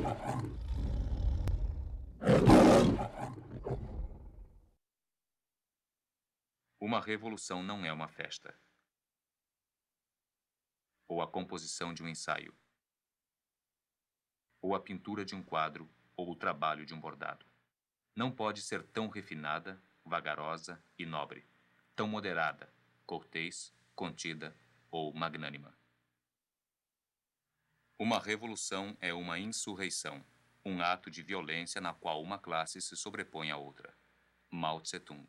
Uma revolução não é uma festa, ou a composição de um ensaio, ou a pintura de um quadro, ou o trabalho de um bordado. Não pode ser tão refinada, vagarosa e nobre, tão moderada, cortês, contida ou magnânima. Uma revolução é uma insurreição, um ato de violência na qual uma classe se sobrepõe à outra. Mao Tse-tung.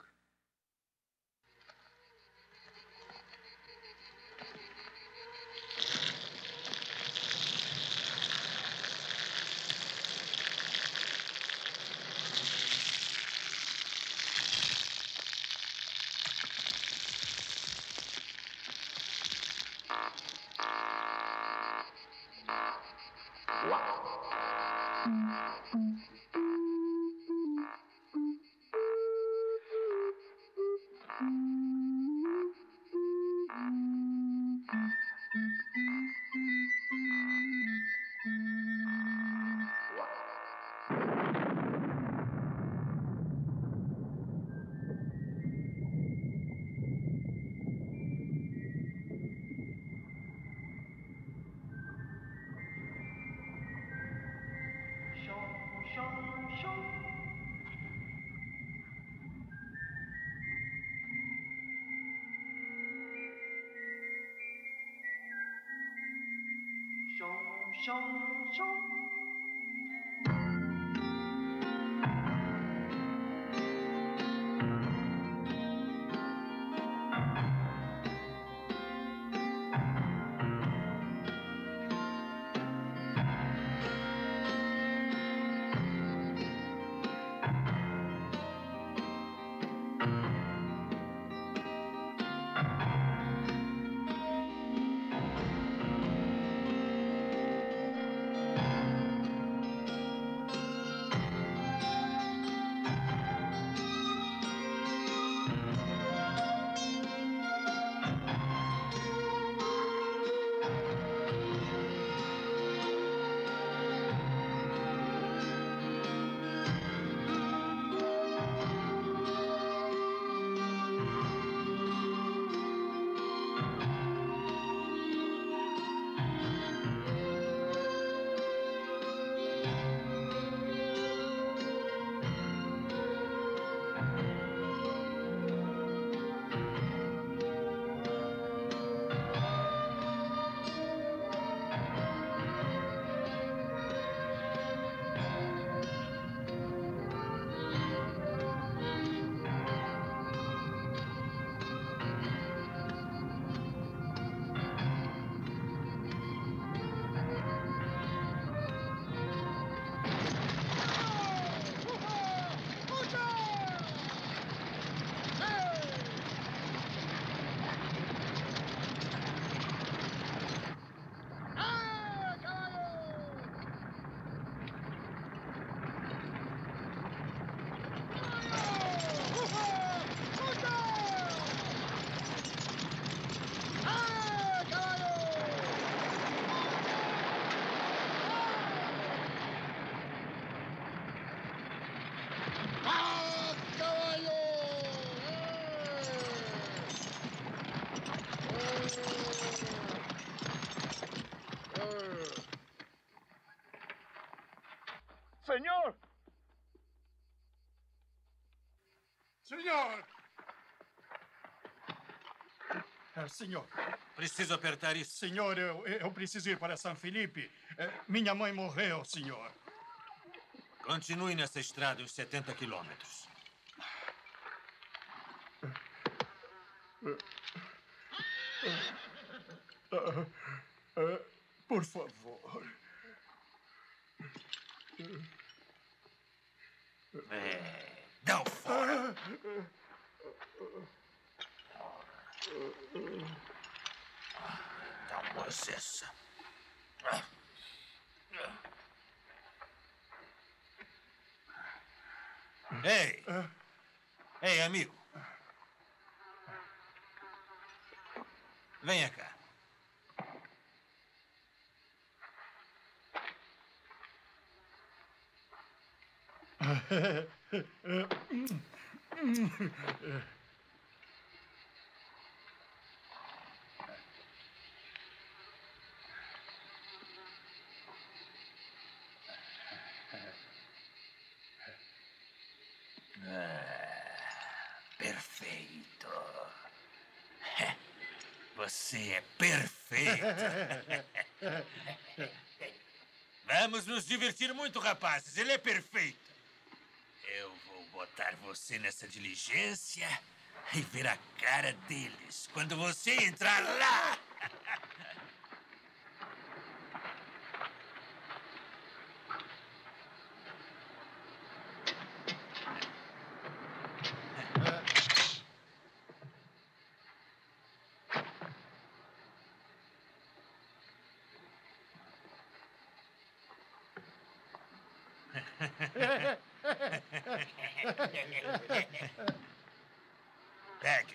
Senhor! Senhor! Senhor. Preciso apertar isso. Senhor, eu preciso ir para São Felipe. Minha mãe morreu, senhor. Continue nessa estrada uns 70 quilômetros. Por favor. Não fora. Dá uma cessa. Ei! Ei, amigo. Venha cá. Perfeito. Você é perfeito. Vamos nos divertir muito, rapazes. Ele é perfeito. Eu vou botar você nessa diligência e ver a cara deles quando você entrar lá. Pegue.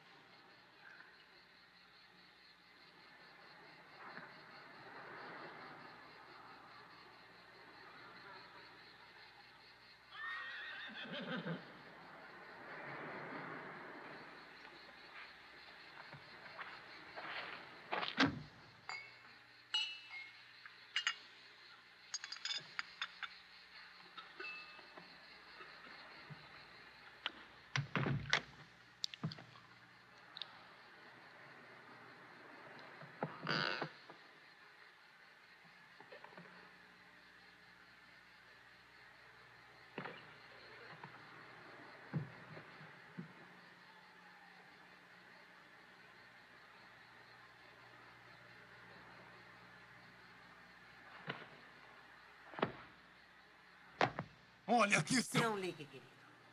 Olha aqui, seu... Não ligue, querido.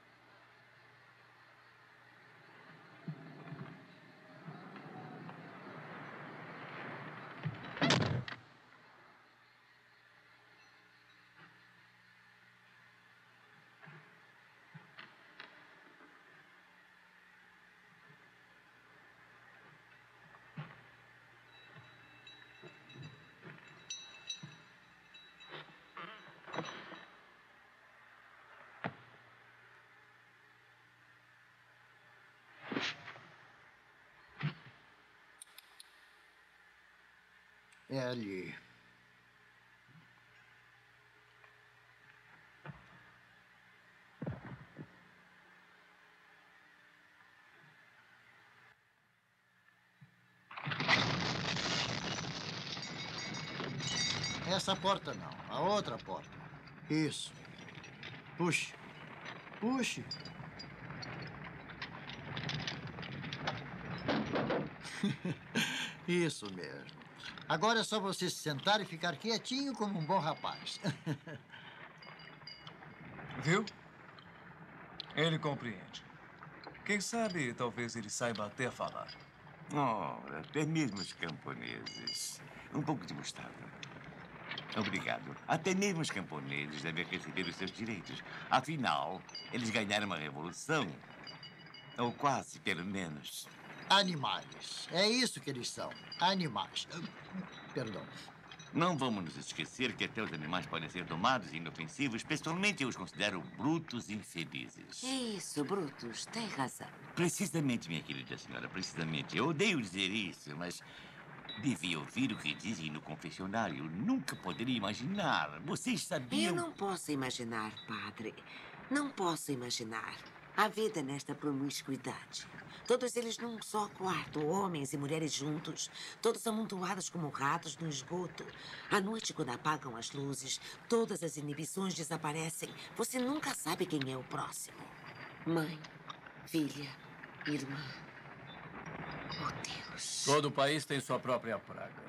É ali. Essa porta não, a outra porta. Isso. Puxe. Puxe. Isso mesmo. Agora é só você se sentar e ficar quietinho como um bom rapaz. Viu? Ele compreende. Quem sabe, talvez ele saiba até falar. Ora, até mesmo os camponeses. Um pouco de mostarda. Obrigado. Até mesmo os camponeses devem receber os seus direitos. Afinal, eles ganharam uma revolução. Ou quase, pelo menos. Animais. É isso que eles são. Animais. Perdão. Não vamos nos esquecer que até os animais podem ser domados e inofensivos. Pessoalmente, eu os considero brutos e infelizes. Isso, Brutus, tem razão. Precisamente, minha querida senhora, precisamente. Eu odeio dizer isso, mas devia ouvir o que dizem no confessionário. Nunca poderia imaginar. Vocês sabiam... Eu não posso imaginar, padre. Não posso imaginar. A vida nesta promiscuidade. Todos eles num só quarto, homens e mulheres juntos. Todos amontoados como ratos no esgoto. À noite, quando apagam as luzes, todas as inibições desaparecem. Você nunca sabe quem é o próximo. Mãe, filha, irmã. Oh, Deus. Todo país tem sua própria praga.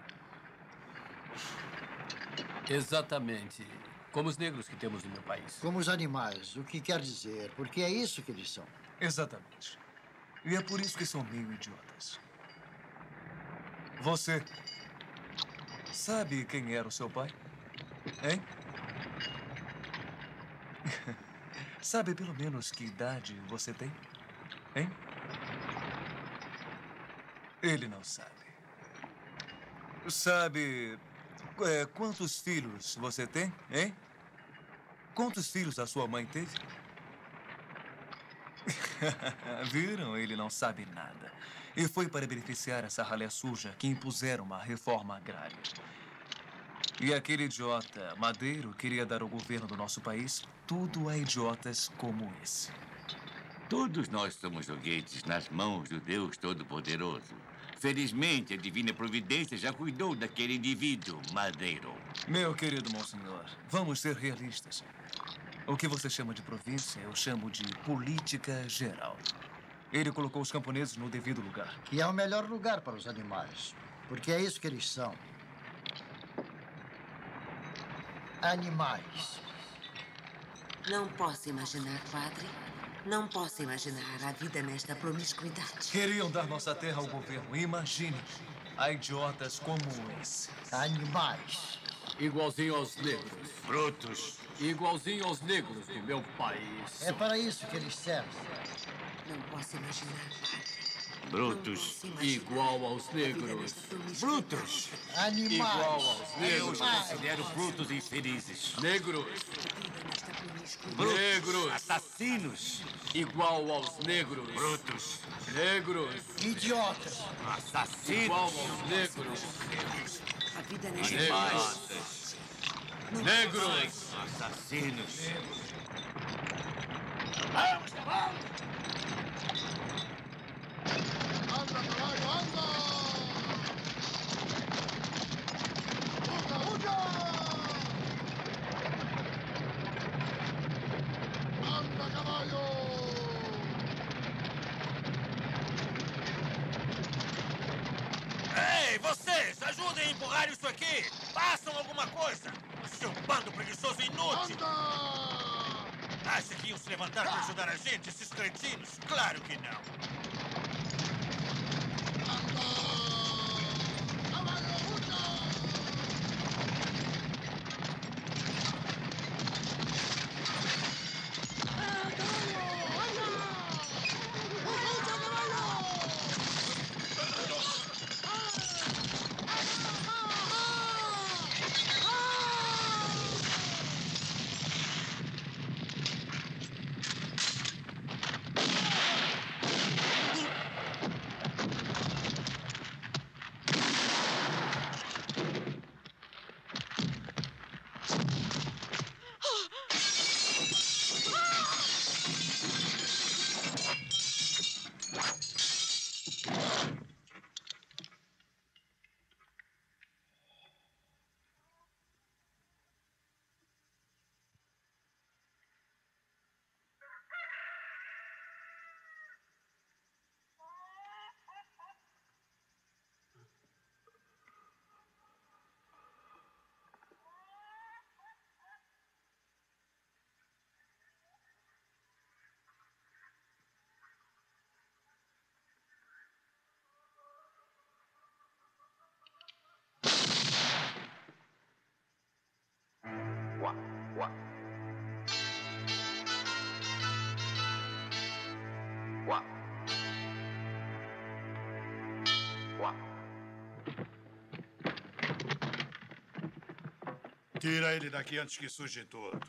Exatamente. Como os negros que temos no meu país. Como os animais. O que quer dizer? Porque é isso que eles são. Exatamente. E é por isso que são meio idiotas. Você sabe quem era o seu pai? Hein? Sabe pelo menos que idade você tem? Hein? Ele não sabe. Sabe quantos filhos você tem, hein? Quantos filhos a sua mãe teve? Viram? Ele não sabe nada. E foi para beneficiar essa ralé suja que impuseram uma reforma agrária. E aquele idiota Madeiro queria dar ao governo do nosso país tudo a idiotas como esse. Todos nós somos joguetes nas mãos do Deus Todo-Poderoso. Felizmente, a Divina Providência já cuidou daquele indivíduo, Madeiro. Meu querido monsenhor, vamos ser realistas. O que você chama de província, eu chamo de política geral. Ele colocou os camponeses no devido lugar. E é o melhor lugar para os animais, porque é isso que eles são. Animais. Não posso imaginar, padre. Não posso imaginar a vida nesta promiscuidade. Queriam dar nossa terra ao governo. Imagine. Há idiotas como esse. Animais. Igualzinho aos negros. Brutos. Igualzinho aos negros do meu país. É para isso que eles servem. Não posso imaginar, padre. Brutos. Igual aos negros. Brutos. Animais. Igual aos Eu negros. os considero brutos e infelizes. Negros. Brutos. Negros. Assassinos. Igual aos negros. Brutos. Negros. Idiotas. Assassinos. Igual aos negros. A vida nesta Animais. Negros. Assassinos. Vamos, cavalo! Anda, caballo, anda! Uca, uca! Anda, caballo! Ei, vocês! Ajudem a empurrar isso aqui! Façam alguma coisa! Seu bando preguiçoso e inútil! Anda! Acha que iam se levantar para ajudar a gente, esses cretinos? Claro que não! Caballo, uca! Tira ele daqui antes que suje tudo.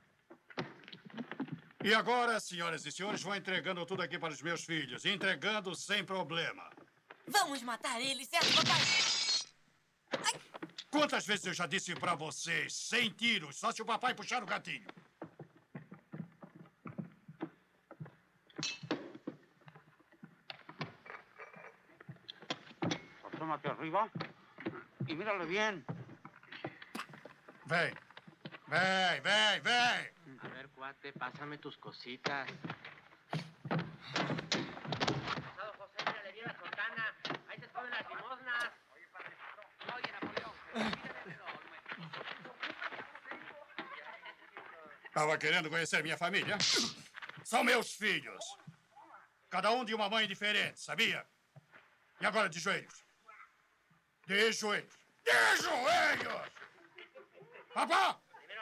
E agora, senhoras e senhores, vou entregando tudo aqui para os meus filhos. Entregando sem problema. Vamos matar ele, certo, papai? Quantas vezes eu já disse para vocês, sem tiros, só se o papai puxar o gatilho. Asómate arriba y mírale bien. Vem. Vem, vem, vem. A ver, cuate, pásame tus cositas. Pasado, José, mírale bien la sotana. Ahí se esconden las limosnas. Oye, Napoleón, Estava querendo conhecer minha família? São meus filhos. Cada um de uma mãe diferente, sabia? E agora de joelhos. De joelhos. De joelhos! Papá!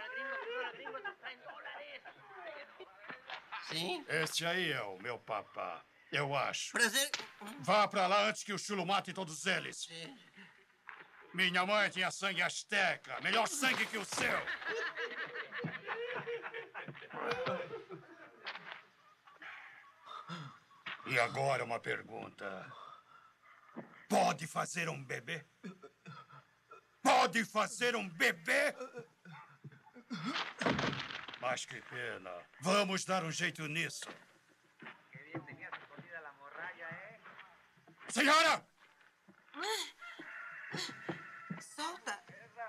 Sim? Este aí é o meu papá, eu acho. Prazer. Vá pra lá antes que o chulo mate todos eles. Sim. Minha mãe tinha sangue asteca. Melhor sangue que o seu. E agora uma pergunta. Pode fazer um bebê? Pode fazer um bebê? Mas que pena. Vamos dar um jeito nisso. Senhora! Solta!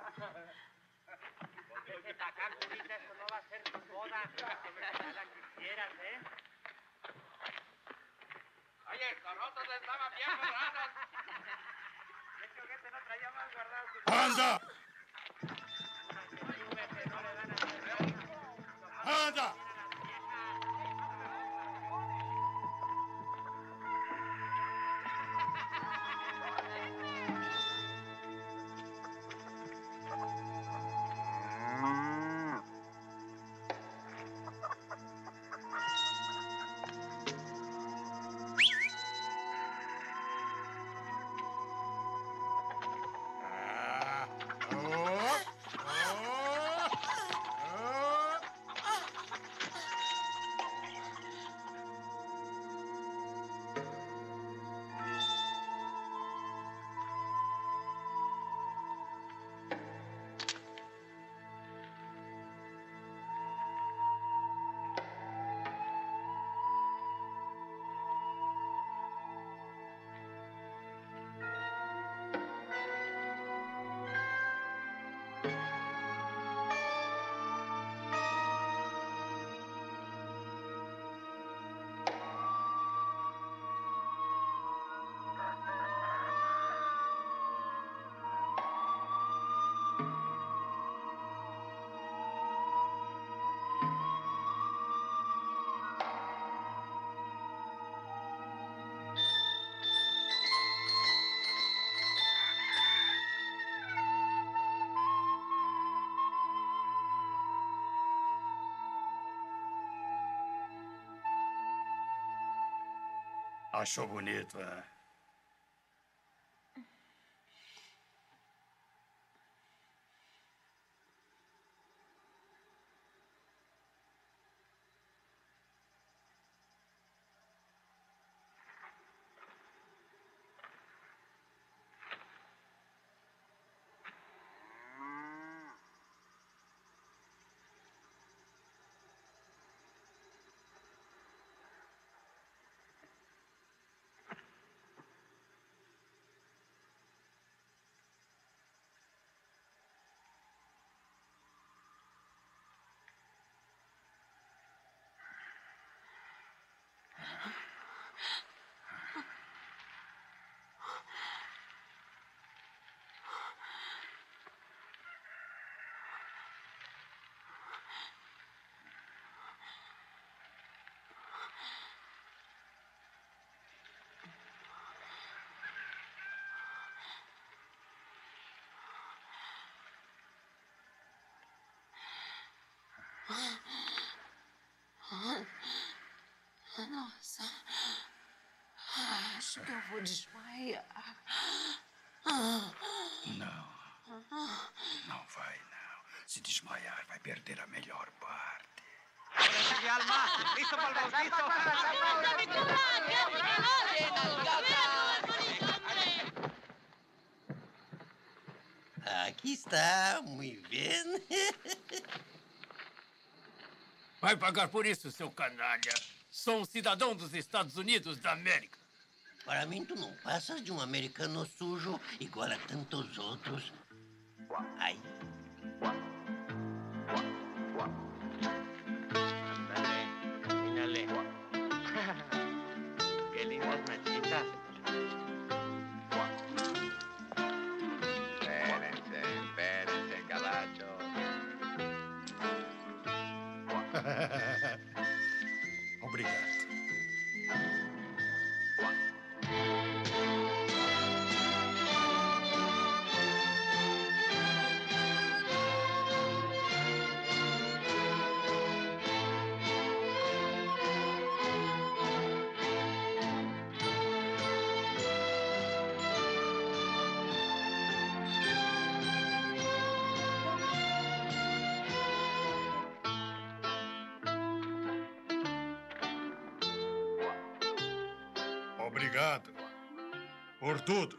Porque para acá, Julita, eso no va a ser tu boda. Ya la quisieras, ¿eh? Oye, nosotros estaban bien borrados. Es que este no traía más guardado. ¡Anda! ¡Anda! Achou bonito, é? Nossa, acho que eu vou desmaiar. Não. Não vai, não. Se desmaiar, vai perder a melhor parte. Alma, listo para el bautizo. Aqui está, muito bem. Vai pagar por isso, seu canalha. Sou um cidadão dos Estados Unidos da América. Para mim, tu não passas de um americano sujo igual a tantos outros. Ai. Mírale. Qué lindas mechitas. Espérense, caballo. Obrigado. Obrigado por tudo.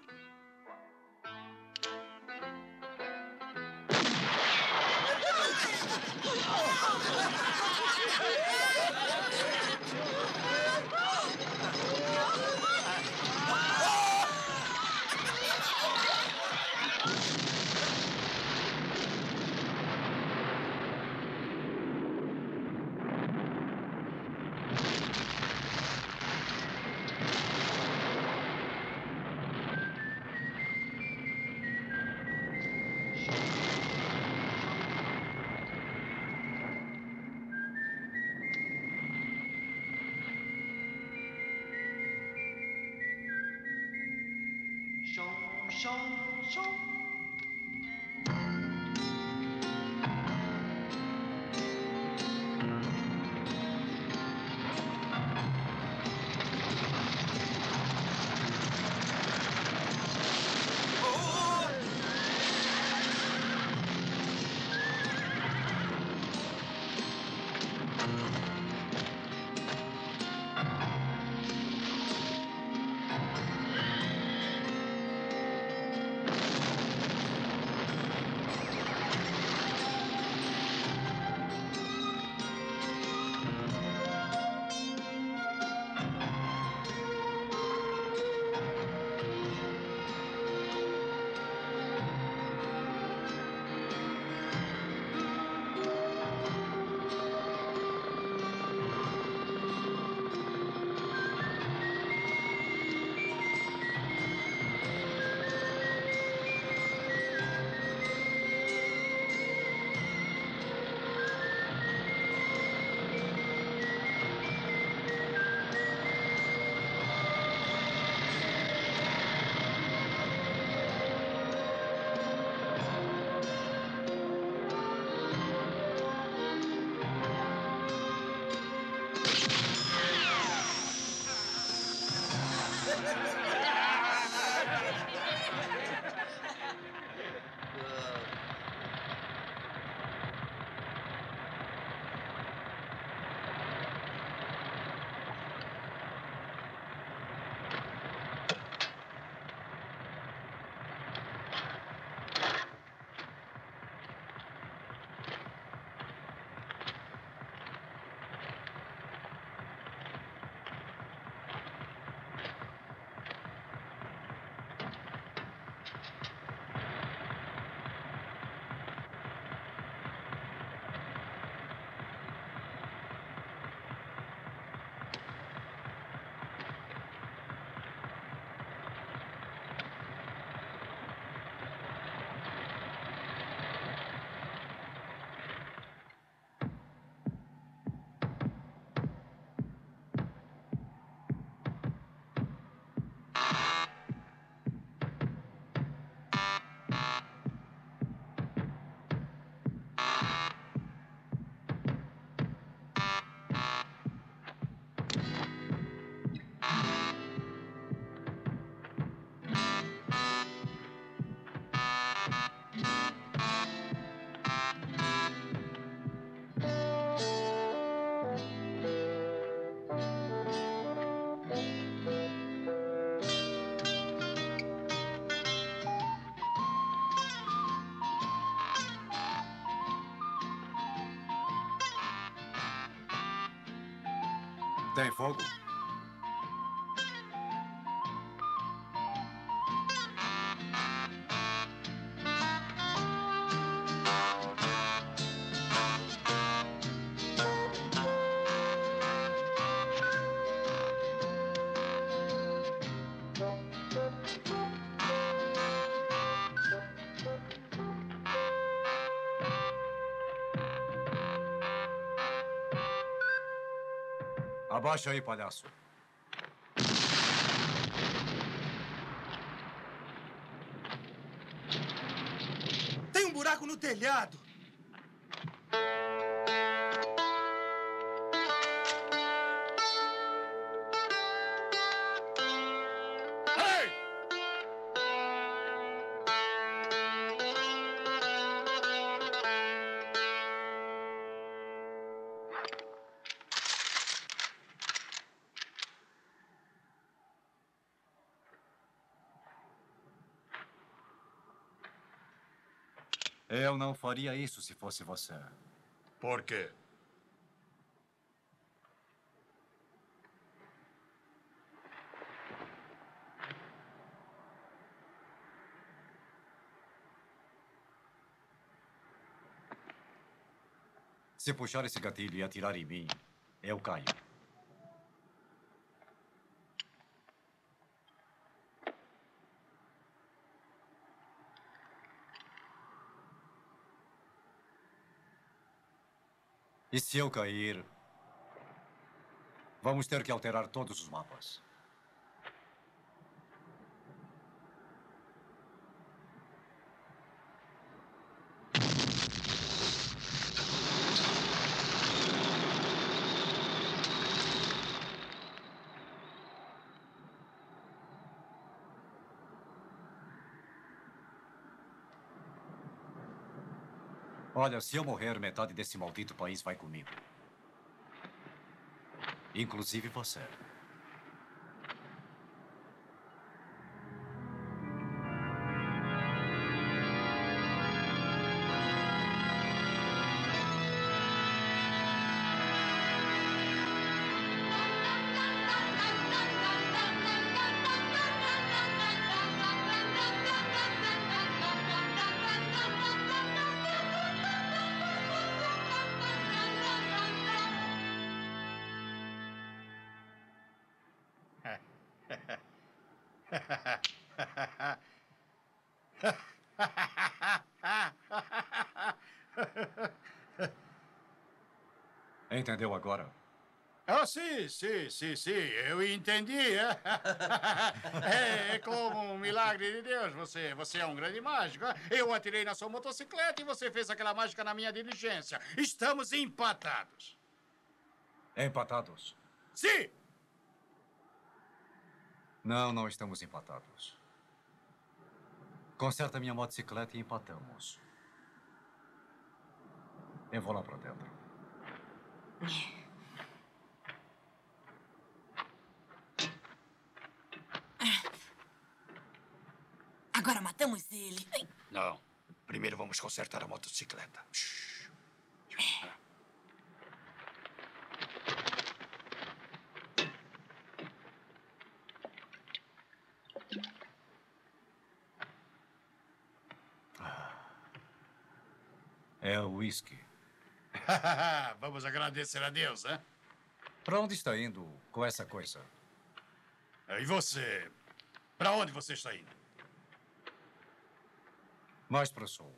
Tem fogo? Abaixa aí, palhaço. Tem um buraco no telhado. Eu não faria isso se fosse você. Por quê? Se puxar esse gatilho e atirar em mim, eu caio. E se eu cair, vamos ter que alterar todos os mapas. Olha, se eu morrer, metade desse maldito país vai comigo. Inclusive você. Entendeu agora? Ah, sim. Eu entendi. É como um milagre de Deus. Você é um grande mágico. Eu atirei na sua motocicleta e você fez aquela mágica na minha diligência. Estamos empatados. Empatados? Sim! Não estamos empatados. Conserta minha motocicleta e empatamos. Eu vou lá pra dentro. Agora matamos ele. Não. Primeiro vamos consertar a motocicleta. É o whisky. Vamos agradecer a Deus, hein? Pra onde está indo com essa coisa? E você? Pra onde você está indo? Mais pro sul.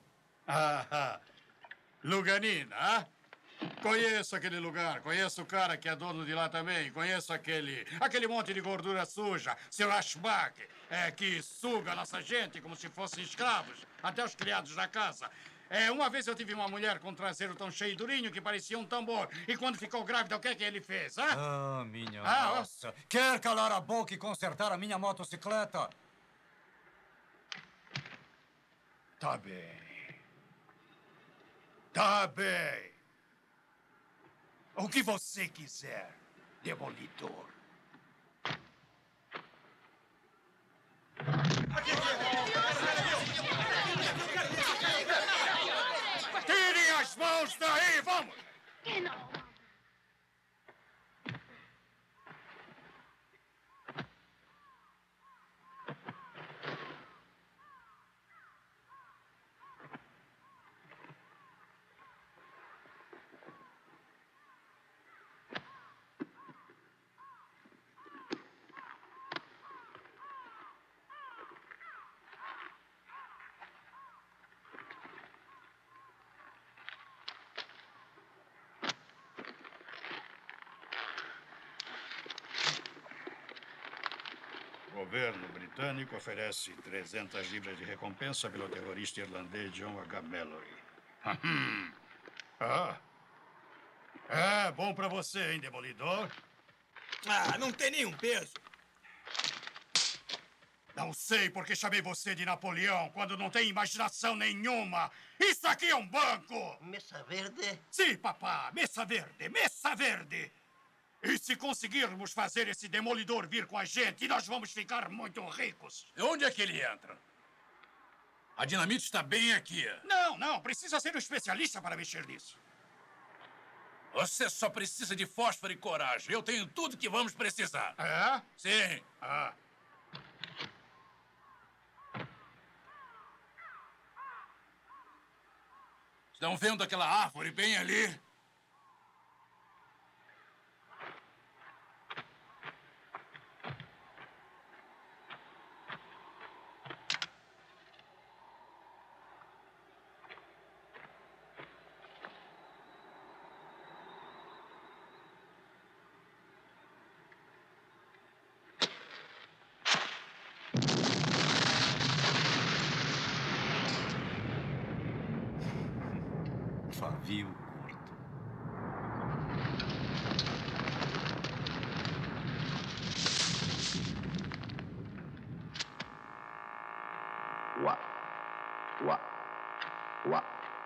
Luganina, ah? Conheço aquele lugar, conheço o cara que é dono de lá também, conheço aquele monte de gordura suja, seu Ashbach, que suga a nossa gente como se fossem escravos, até os criados da casa. Uma vez eu tive uma mulher com um traseiro tão cheio durinho que parecia um tambor. E quando ficou grávida, o que é que ele fez, hein? Ah, minha nossa. Quer calar a boca e consertar a minha motocicleta? Tá bem. Tá bem. O que você quiser, Demolidor. Tirem as mãos daí, vamos! O governo britânico oferece 300 libras de recompensa pelo terrorista irlandês John H. Mallory. É bom pra você, hein, Demolidor? Não tem nenhum peso. Não sei porque chamei você de Napoleão quando não tem imaginação nenhuma. Isso aqui é um banco! Mesa verde? Sim, papá. Mesa verde. Mesa verde. E se conseguirmos fazer esse Demolidor vir com a gente, nós vamos ficar muito ricos. Onde é que ele entra? A dinamite está bem aqui. Não, não. Precisa ser um especialista para mexer nisso. Você só precisa de fósforo e coragem. Eu tenho tudo que vamos precisar. É? Sim. Ah. Estão vendo aquela árvore bem ali? Pavio curto. Uá. Uá. Uá.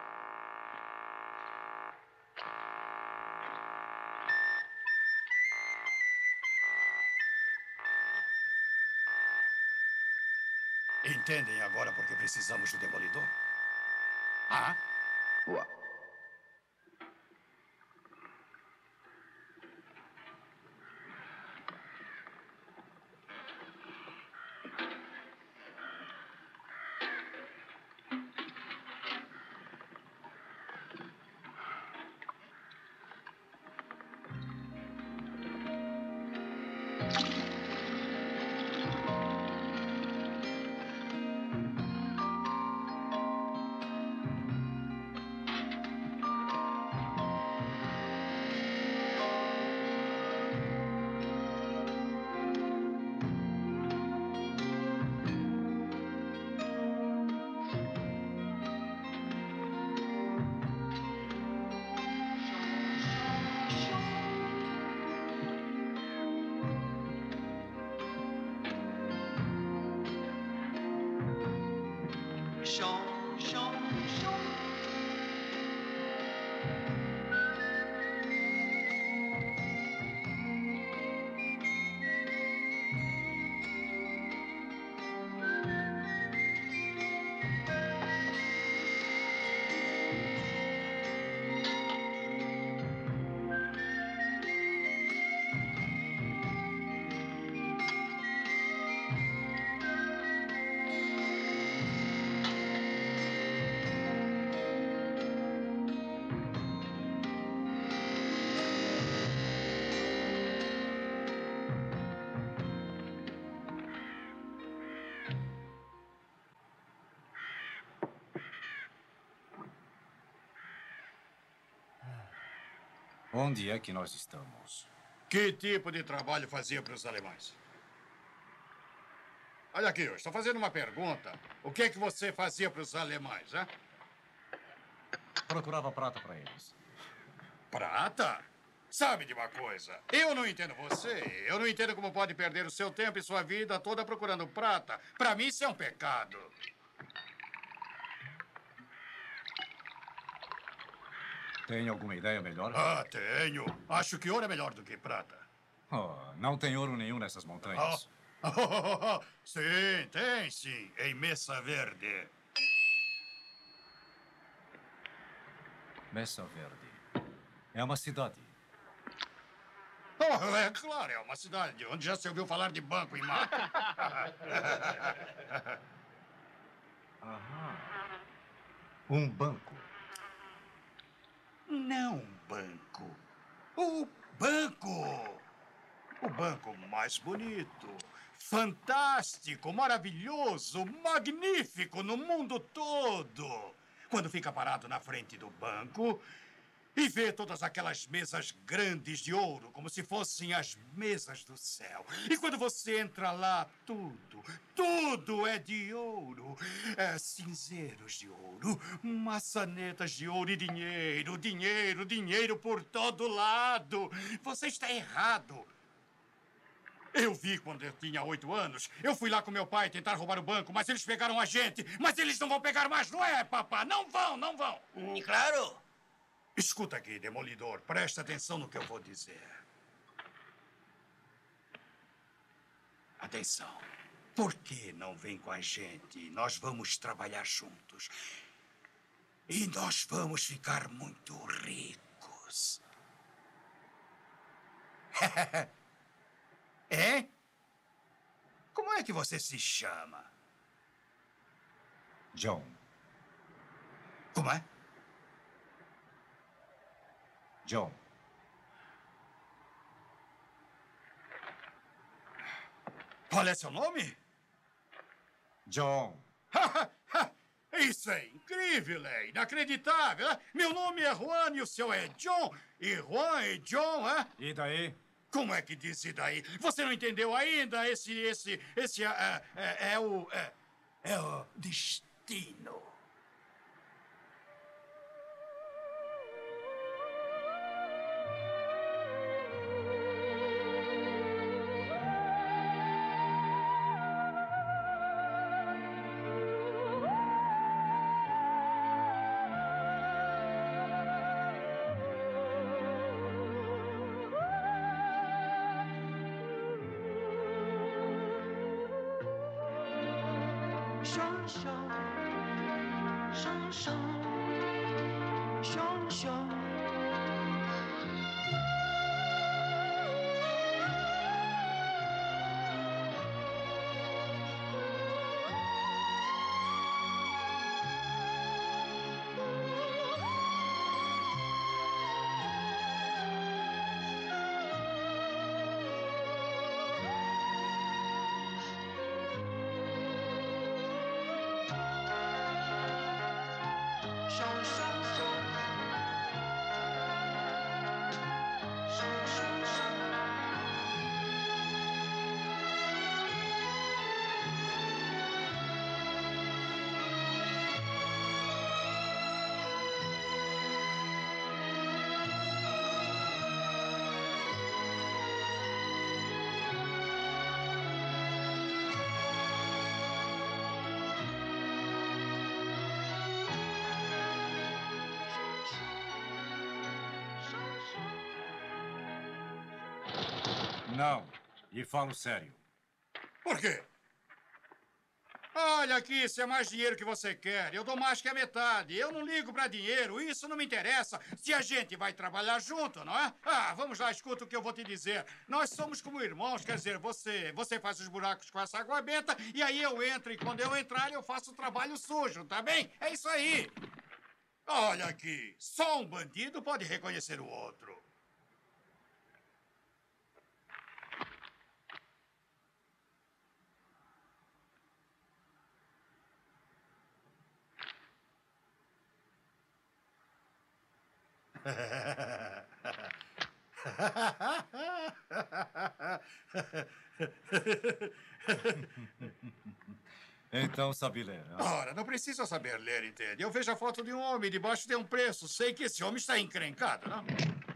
Entendem agora por que precisamos do Demolidor? Ah? Uá. Onde é que nós estamos? Que tipo de trabalho fazia para os alemães? Olha aqui, eu estou fazendo uma pergunta. O que é que você fazia para os alemães, hein? Procurava prata para eles. Prata? Sabe de uma coisa? Eu não entendo você. Eu não entendo como pode perder o seu tempo e sua vida toda procurando prata. Para mim, isso é um pecado. Tem alguma ideia melhor? Ah, tenho. Acho que ouro é melhor do que prata. Oh, não tem ouro nenhum nessas montanhas. Sim, tem sim. Em Mesa Verde. Mesa Verde. É uma cidade. Oh, é claro, é uma cidade onde já se ouviu falar de banco em mata. Aham. Um banco. Não um banco. O banco. O banco mais bonito, fantástico, maravilhoso, magnífico no mundo todo. Quando fica parado na frente do banco e vê todas aquelas mesas grandes de ouro, como se fossem as mesas do céu. E quando você entra lá, tudo é de ouro. Cinzeiros de ouro, maçanetas de ouro e dinheiro, dinheiro, dinheiro por todo lado. Você está errado. Eu vi quando eu tinha 8 anos. Eu fui lá com meu pai tentar roubar o banco, mas eles pegaram a gente. Mas eles não vão pegar mais, não é, papá? Não vão, não vão. Claro. Escuta aqui, Demolidor. Presta atenção no que eu vou dizer. Atenção. Por que não vem com a gente? Nós vamos trabalhar juntos. E nós vamos ficar muito ricos. É? Como é que você se chama? John. Como é? John. Qual é seu nome? John. Isso é incrível, é inacreditável. Meu nome é Juan e o seu é John. E Juan e John, é? E daí? Como é que diz e daí? Você não entendeu ainda? Esse é o destino. Não. E falo sério. Por quê? Olha aqui, se é mais dinheiro que você quer, eu dou mais que a metade. Eu não ligo pra dinheiro, isso não me interessa. Se a gente vai trabalhar junto, não é? Ah, vamos lá, escuta o que eu vou te dizer. Nós somos como irmãos, quer dizer, você faz os buracos com essa água benta e aí eu entro e quando eu entrar eu faço o trabalho sujo, tá bem? É isso aí. Olha aqui, só um bandido pode reconhecer o outro. Então sabe ler. Ora, não precisa saber ler, entende? Eu vejo a foto de um homem debaixo de um preço. Sei que esse homem está encrencado, não?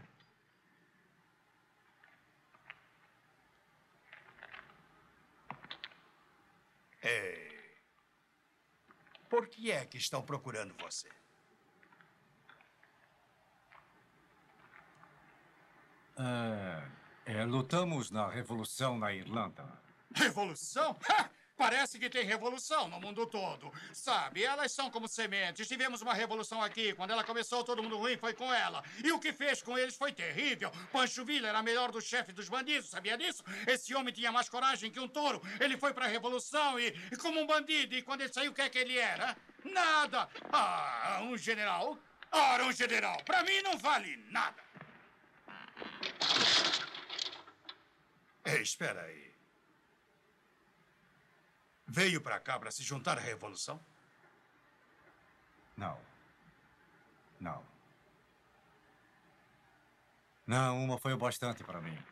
Por que é que estão procurando você? Lutamos na Revolução na Irlanda. Revolução? Parece que tem revolução no mundo todo. Sabe, elas são como sementes. Tivemos uma revolução aqui. Quando ela começou, todo mundo ruim foi com ela. E o que fez com eles foi terrível. Pancho Villa era melhor do chefe dos bandidos, sabia disso? Esse homem tinha mais coragem que um touro. Ele foi pra revolução e como um bandido. E quando ele saiu, o que é que ele era? Nada. Ah, um general. Ora, um general. Pra mim não vale nada. Ei, espera aí. Veio pra cá pra se juntar à revolução? Não. Não. Não, uma foi o bastante para mim.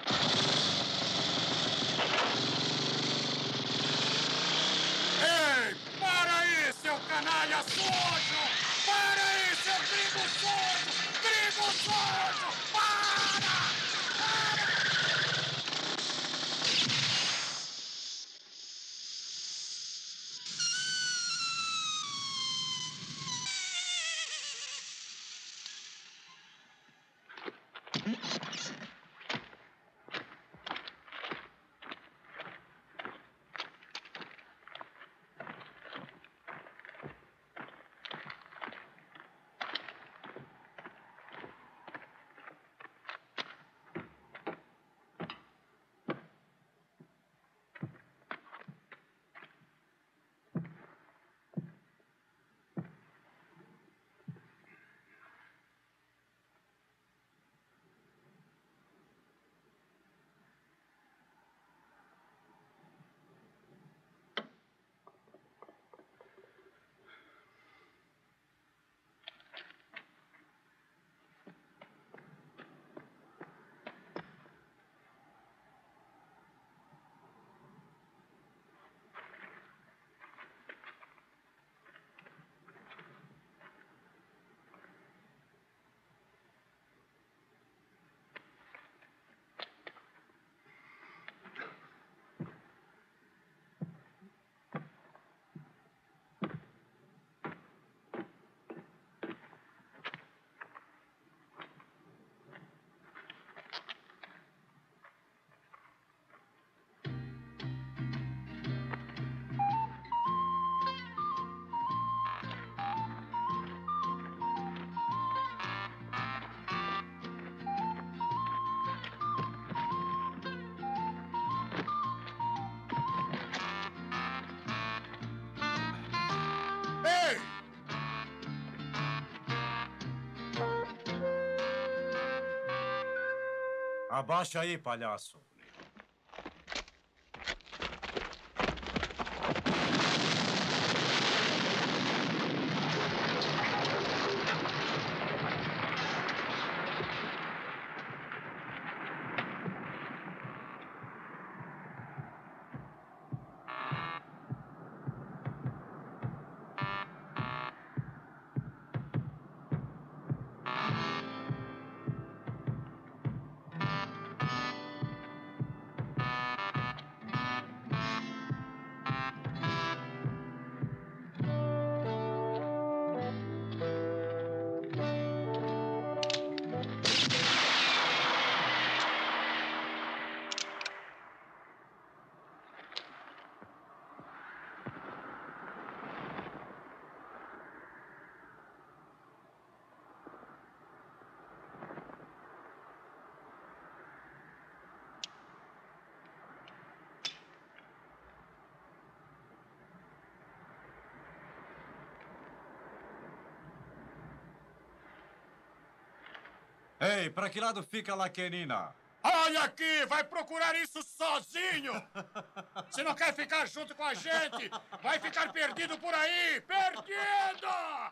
Ei, para aí, seu canalha sujo! Para aí, seu gringo sujo! Gringo sujo! Para! Abaixa aí, palhaço. Ei, pra que lado fica a Laquenina? Olha aqui, vai procurar isso sozinho! Se não quer ficar junto com a gente, vai ficar perdido por aí! Perdido!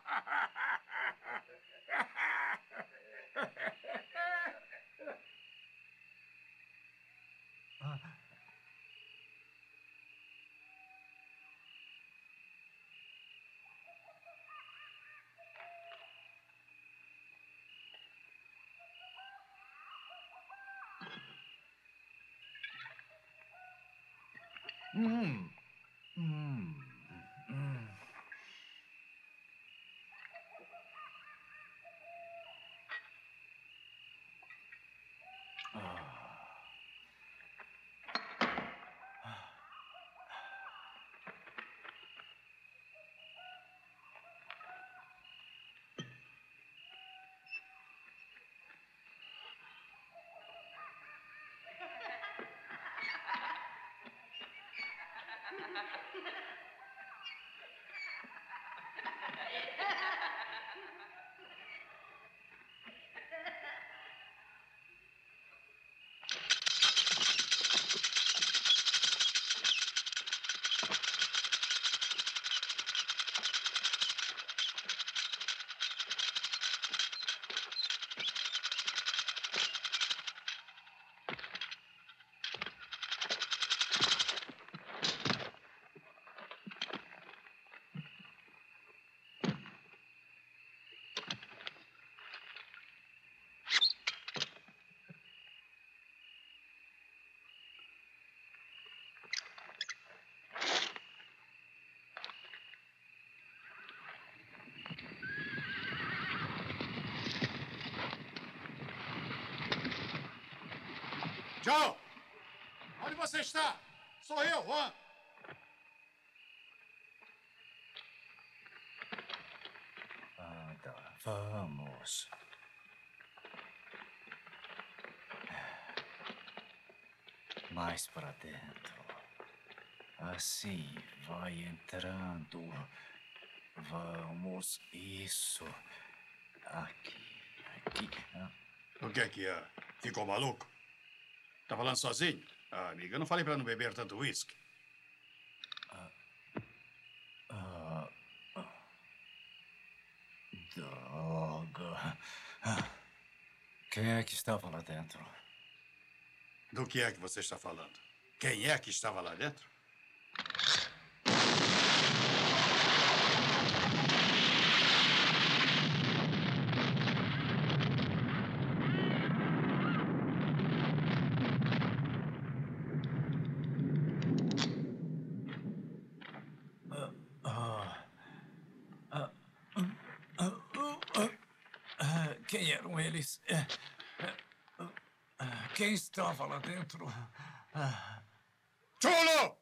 Joe! Onde você está? Sou eu, Juan. Anda, vamos. Mais para dentro. Assim, vai entrando. Vamos, isso. Aqui, aqui. O que é que é? Ficou maluco? Tá falando sozinho? Ah, amiga, eu não falei pra não beber tanto uísque. Droga. Quem é que estava lá dentro? Do que é que você está falando? Quem é que estava lá dentro? Quem eram eles? Quem estava lá dentro? Chulo!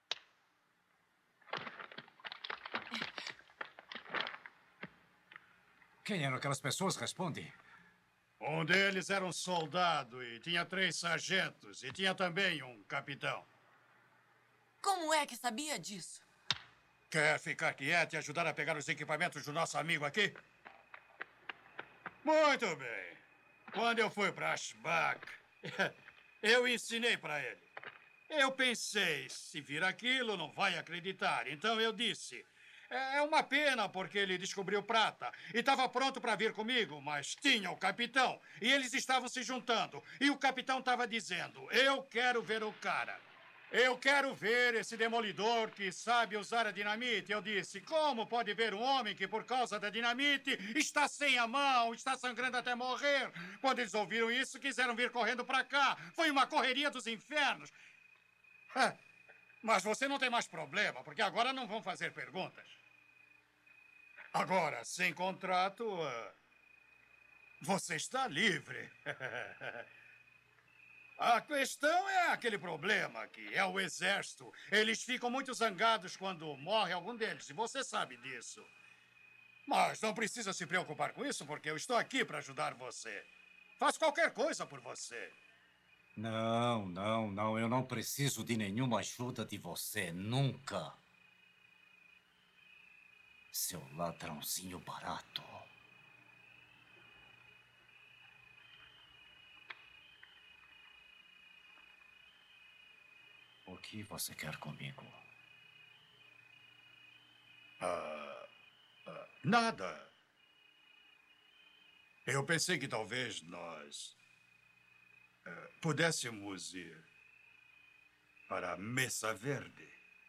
Quem eram aquelas pessoas? Responde. Um deles era um soldado e tinha 3 sargentos e tinha também um capitão. Como é que sabia disso? Quer ficar quieto e ajudar a pegar os equipamentos do nosso amigo aqui? Muito bem. Quando eu fui para Ashbak, Eu ensinei para ele. Eu pensei, se vir aquilo, não vai acreditar. Então eu disse, é uma pena porque ele descobriu prata e estava pronto para vir comigo, mas tinha o capitão e eles estavam se juntando. E o capitão estava dizendo, eu quero ver o cara. Eu quero ver esse demolidor que sabe usar a dinamite. Eu disse, como pode ver um homem que, por causa da dinamite, está sem a mão, está sangrando até morrer? Quando eles ouviram isso, quiseram vir correndo para cá. Foi uma correria dos infernos. Mas você não tem mais problema, porque agora não vão fazer perguntas. Agora, sem contrato, você está livre. A questão é aquele problema que é o exército. Eles ficam muito zangados quando morre algum deles, e você sabe disso. Mas não precisa se preocupar com isso, porque eu estou aqui para ajudar você. Faço qualquer coisa por você. Não, eu não preciso de nenhuma ajuda de você, nunca. Seu ladrãozinho barato. O que você quer comigo? Nada. Eu pensei que talvez nós pudéssemos ir para a Mesa Verde.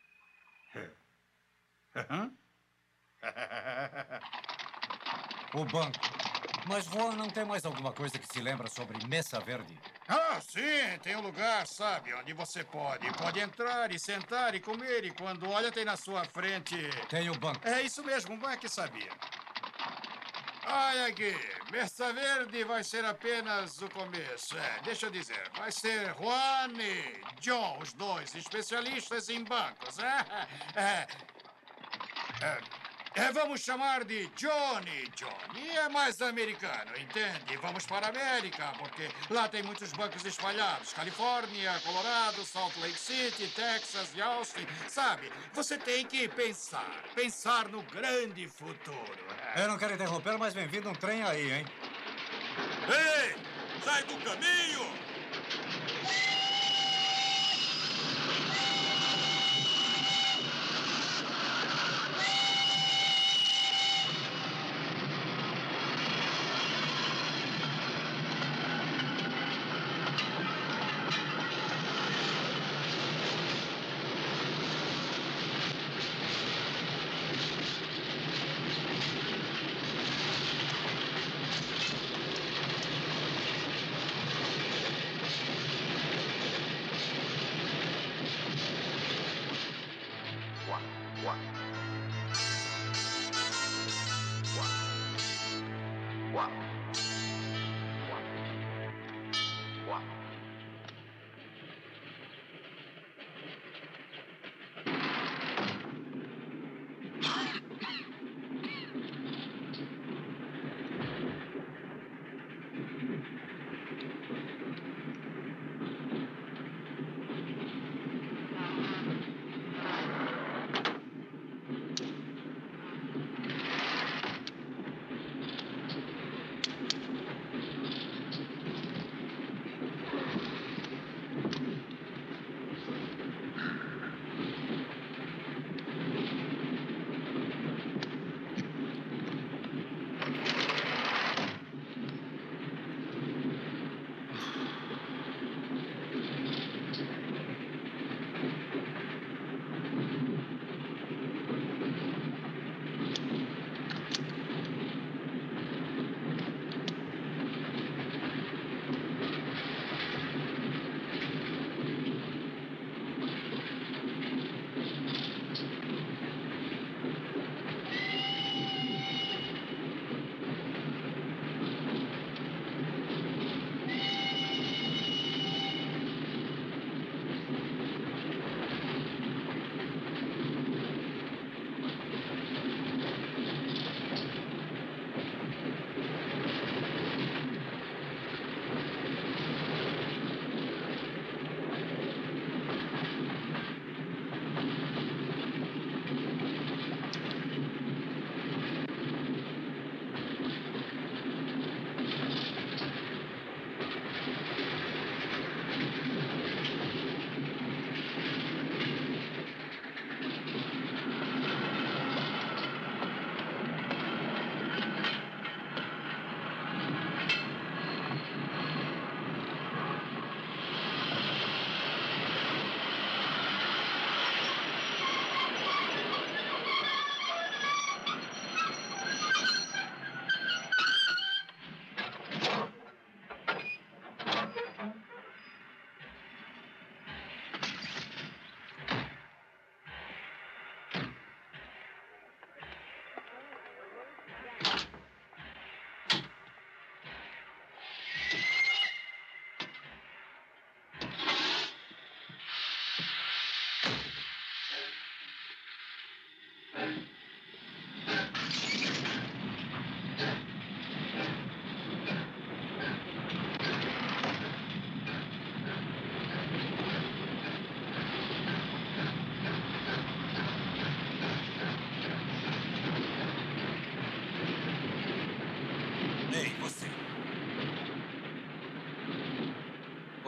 O banco. Mas Juan não tem mais alguma coisa que se lembra sobre Mesa Verde? Ah, sim, tem um lugar, sabe, onde você pode entrar e sentar e comer, e quando olha tem na sua frente... Tem o banco. É isso mesmo, como é que sabia? Olha aqui, Mesa Verde vai ser apenas o começo. Deixa eu dizer, vai ser Juan e John, os dois especialistas em bancos. Vamos chamar de Johnny. Johnny é mais americano, entende? Vamos para a América, porque lá tem muitos bancos espalhados. Califórnia, Colorado, Salt Lake City, Texas e Austin. Sabe, você tem que pensar no grande futuro. Eu não quero interromper, mas vem vindo um trem aí, hein? Ei, sai do caminho!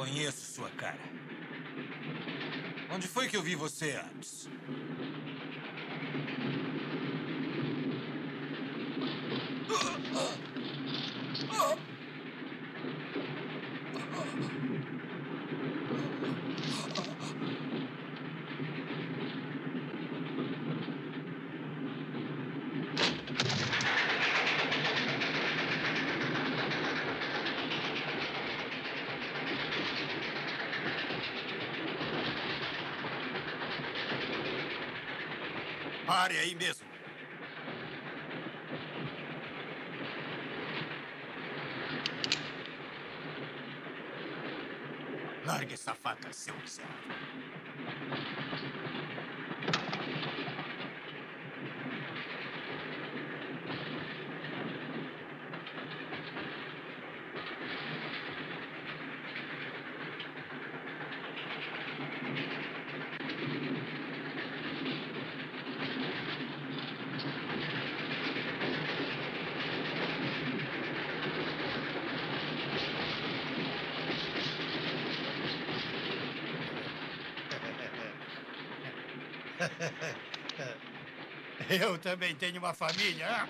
Reconheço sua cara. Onde foi que eu vi você antes? Pare aí mesmo. Largue essa faca, seu miserável. Eu também tenho uma família.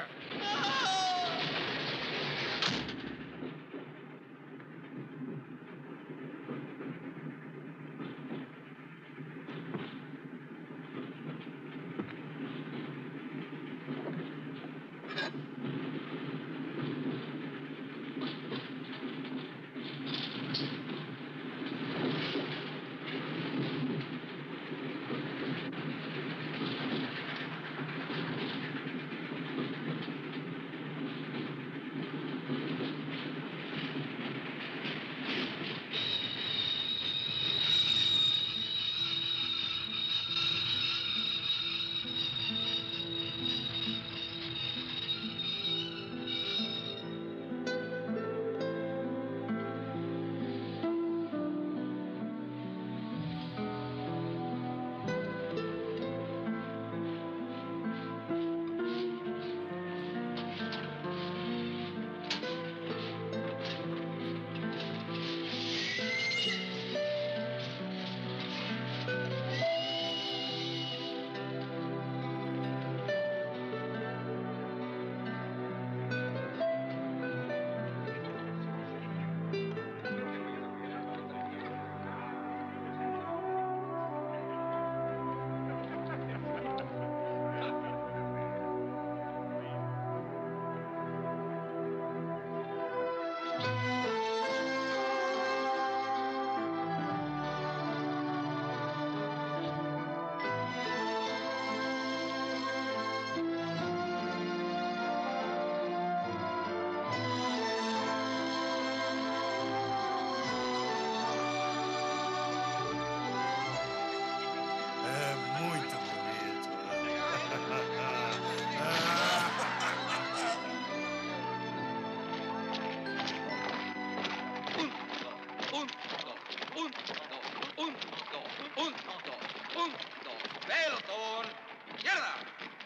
Pelotón, izquierda.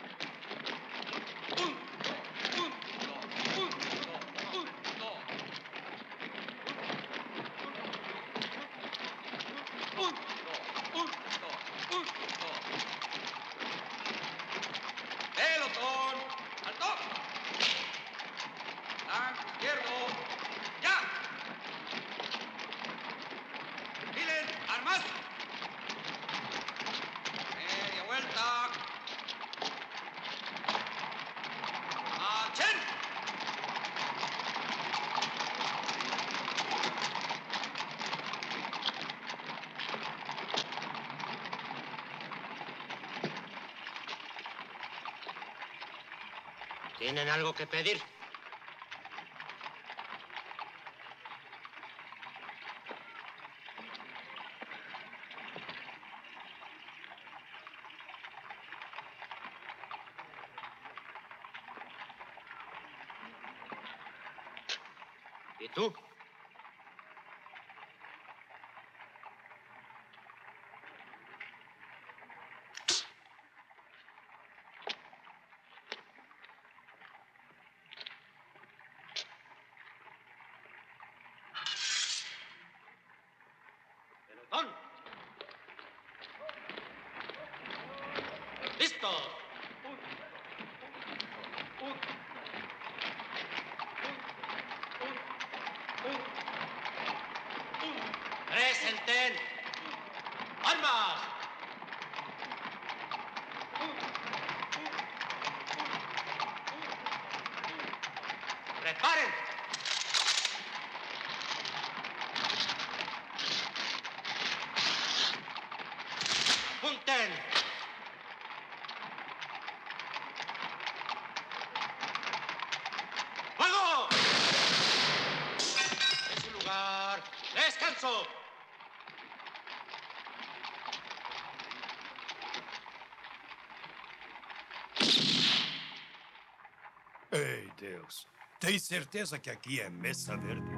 Pelotón, alto. Flanco izquierdo, ya. Miren, armas. Media vuelta. ¡Marchen! ¿Tienen algo que pedir? ¿Y tú? Presenten. Armas. Preparen. Punten. ¡Fuego! En su lugar. ¡Descanso! Ei, Deus. Tem certeza que aqui é Mesa Verde?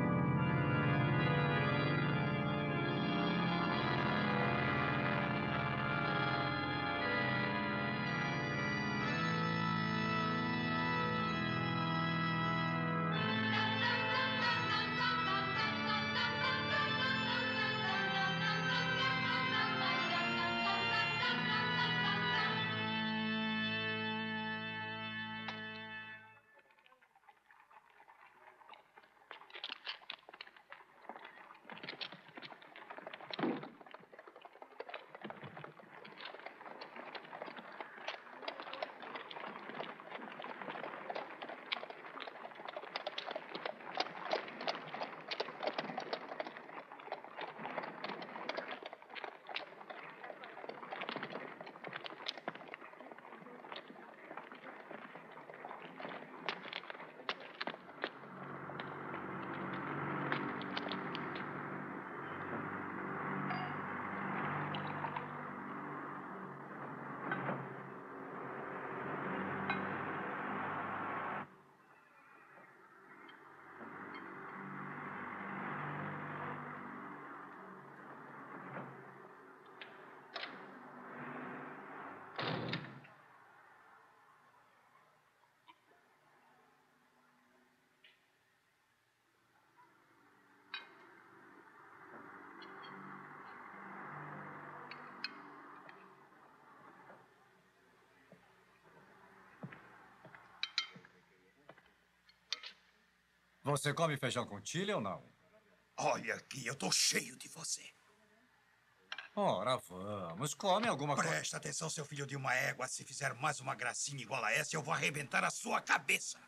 Você come feijão com chile ou não? Olha aqui, eu tô cheio de você. Ora, vamos. Come alguma coisa. Presta atenção, seu filho de uma égua. Se fizer mais uma gracinha igual a essa, eu vou arrebentar a sua cabeça.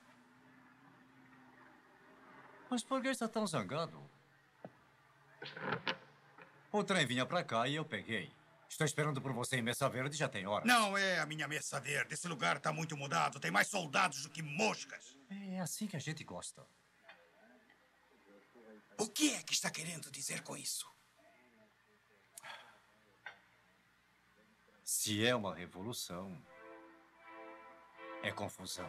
Mas por que está tão zangado? O trem vinha pra cá e eu peguei. Estou esperando por você em Mesa Verde já tem horas. Não é a minha Mesa Verde. Esse lugar tá muito mudado. Tem mais soldados do que moscas. É assim que a gente gosta. O que é que está querendo dizer com isso? Se é uma revolução, é confusão.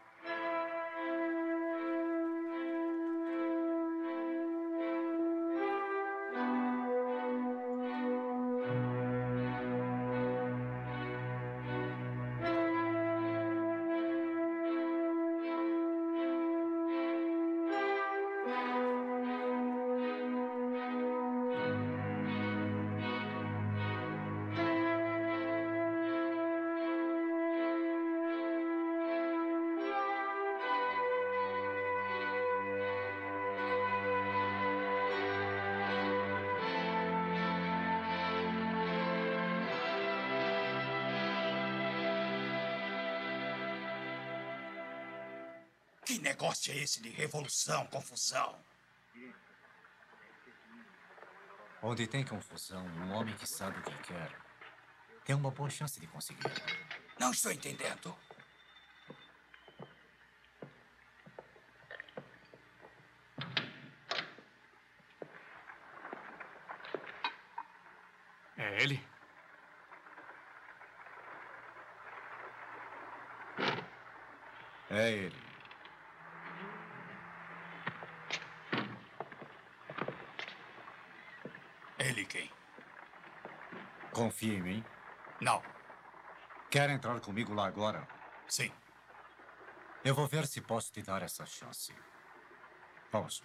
Que negócio é esse de revolução, confusão? Onde tem confusão, um homem que sabe o que quer tem uma boa chance de conseguir. Não estou entendendo. É ele? É ele. Ele quem? Confia em mim? Não. Quer entrar comigo lá agora? Sim. Eu vou ver se posso te dar essa chance. Vamos.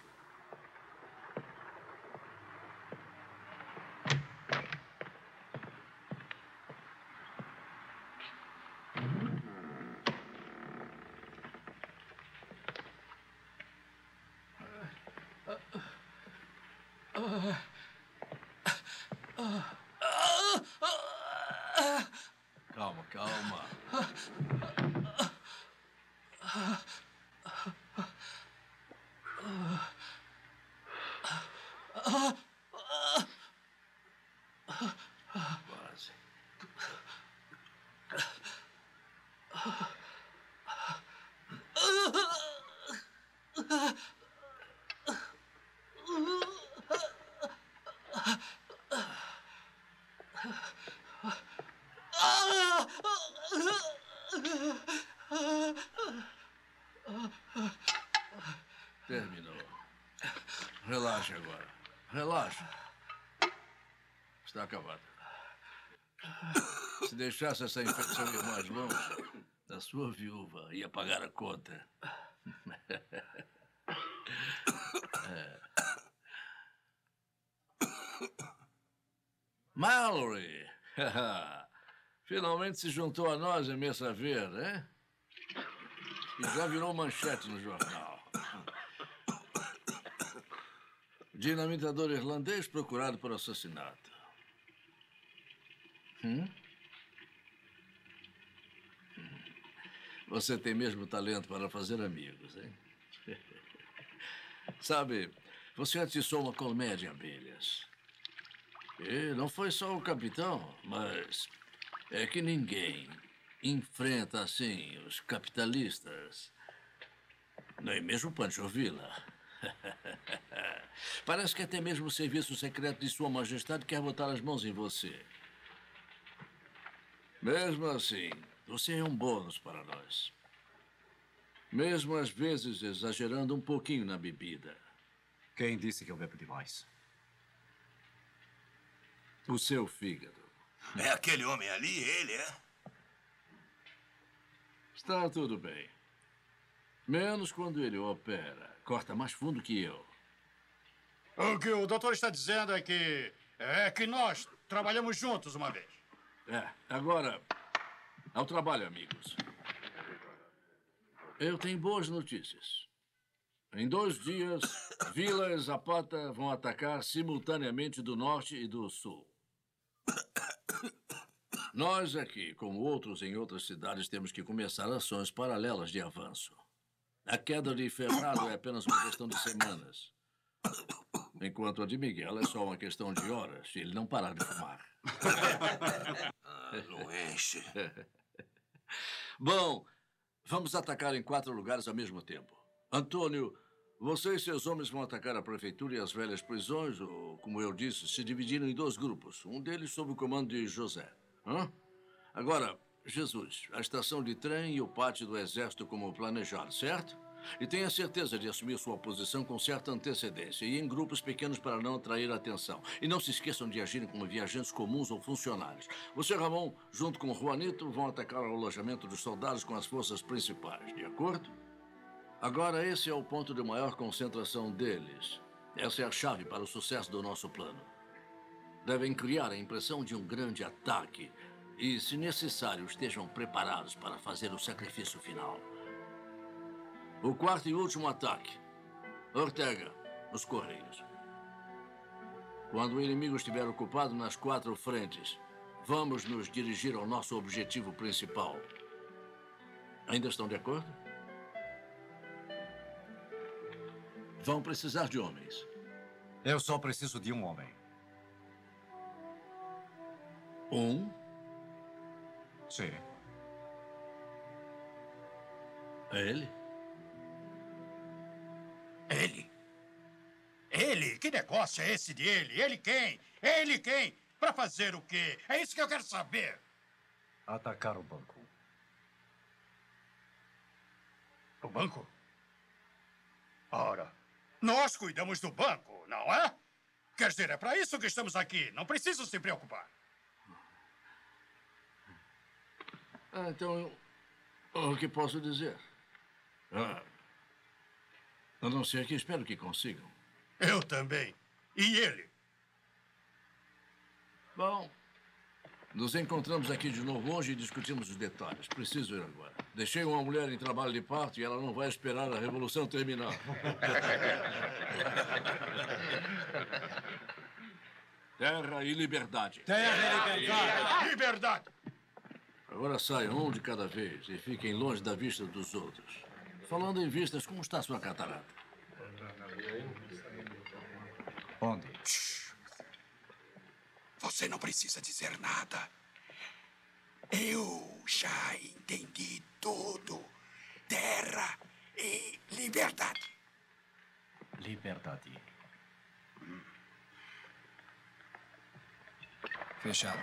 Calma, calma. Quase. Terminou. Relaxa agora. Relaxa. Está acabado. Se deixasse essa infecção ir mais longe, a sua viúva ia pagar a conta. Mallory! Finalmente se juntou a nós em Mesa Verde, hein? E já virou manchete no jornal. Dinamitador irlandês procurado por assassinato. Você tem mesmo talento para fazer amigos, hein? Sabe, você atiçou uma colmeia de abelhas. E não foi só o capitão, mas é que ninguém enfrenta assim os capitalistas. Nem mesmo Pancho Villa. Parece que até mesmo o serviço secreto de Sua Majestade quer botar as mãos em você. Mesmo assim, você é um bônus para nós. Mesmo às vezes exagerando um pouquinho na bebida. Quem disse que eu bebo demais? O seu fígado. É aquele homem ali, ele, é? Está tudo bem. Menos quando ele opera. Corta mais fundo que eu. O que o doutor está dizendo é que nós trabalhamos juntos uma vez. Agora, ao trabalho, amigos. Eu tenho boas notícias. Em 2 dias, Villa e Zapata vão atacar simultaneamente do norte e do sul. Nós aqui, como outros em outras cidades, temos que começar ações paralelas de avanço. A queda de Ferrado é apenas uma questão de semanas. Enquanto a de Miguel é só uma questão de horas, se ele não parar de fumar. Não enche. Bom, vamos atacar em 4 lugares ao mesmo tempo. Antônio, você e seus homens vão atacar a prefeitura e as velhas prisões, ou, como eu disse, se dividiram em 2 grupos. Um deles sob o comando de José. Agora, Jesus, a estação de trem e o pátio do exército como planejado, certo? E tenha certeza de assumir sua posição com certa antecedência e em grupos pequenos para não atrair atenção. E não se esqueçam de agirem como viajantes comuns ou funcionários. Você e Ramon, junto com Juanito, vão atacar o alojamento dos soldados com as forças principais, de acordo? Agora, esse é o ponto de maior concentração deles. Essa é a chave para o sucesso do nosso plano. Devem criar a impressão de um grande ataque e, se necessário, estejam preparados para fazer o sacrifício final. O 4º e último ataque. Ortega, os Correios. Quando o inimigo estiver ocupado nas 4 frentes, vamos nos dirigir ao nosso objetivo principal. Ainda estão de acordo? Vão precisar de homens. Eu só preciso de um homem. Um? Sim. Ele? Ele? Ele? Que negócio é esse de ele? Ele quem? Ele quem? Pra fazer o quê? É isso que eu quero saber. Atacar o banco. O banco? Ora, nós cuidamos do banco, não é? Quer dizer, é para isso que estamos aqui. Não precisam se preocupar. Então, o que posso dizer? A não ser que espero que consigam. Eu também. E ele? Bom, nos encontramos aqui de novo hoje e discutimos os detalhes. Preciso ir agora. Deixei uma mulher em trabalho de parto e ela não vai esperar a revolução terminar. Terra e liberdade. Terra e liberdade. Liberdade. Agora saiam um de cada vez e fiquem longe da vista dos outros. Falando em vistas, como está sua catarata? Onde? Você não precisa dizer nada. Eu já entendi tudo. Terra e liberdade. Liberdade. Fechado.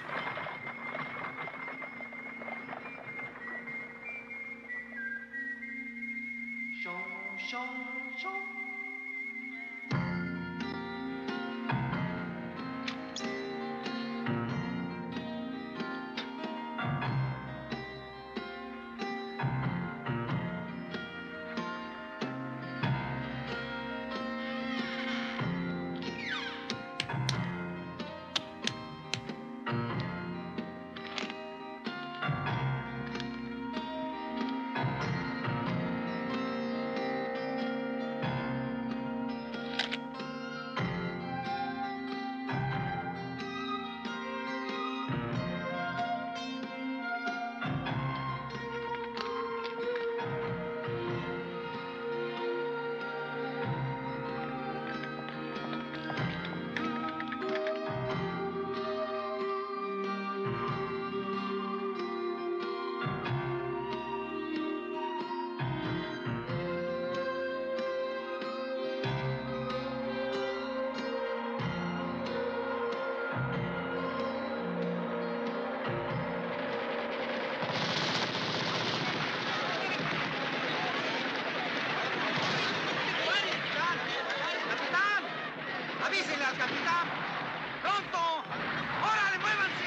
¡Avísenle al capitán! ¡Pronto! ¡Órale, muévanse!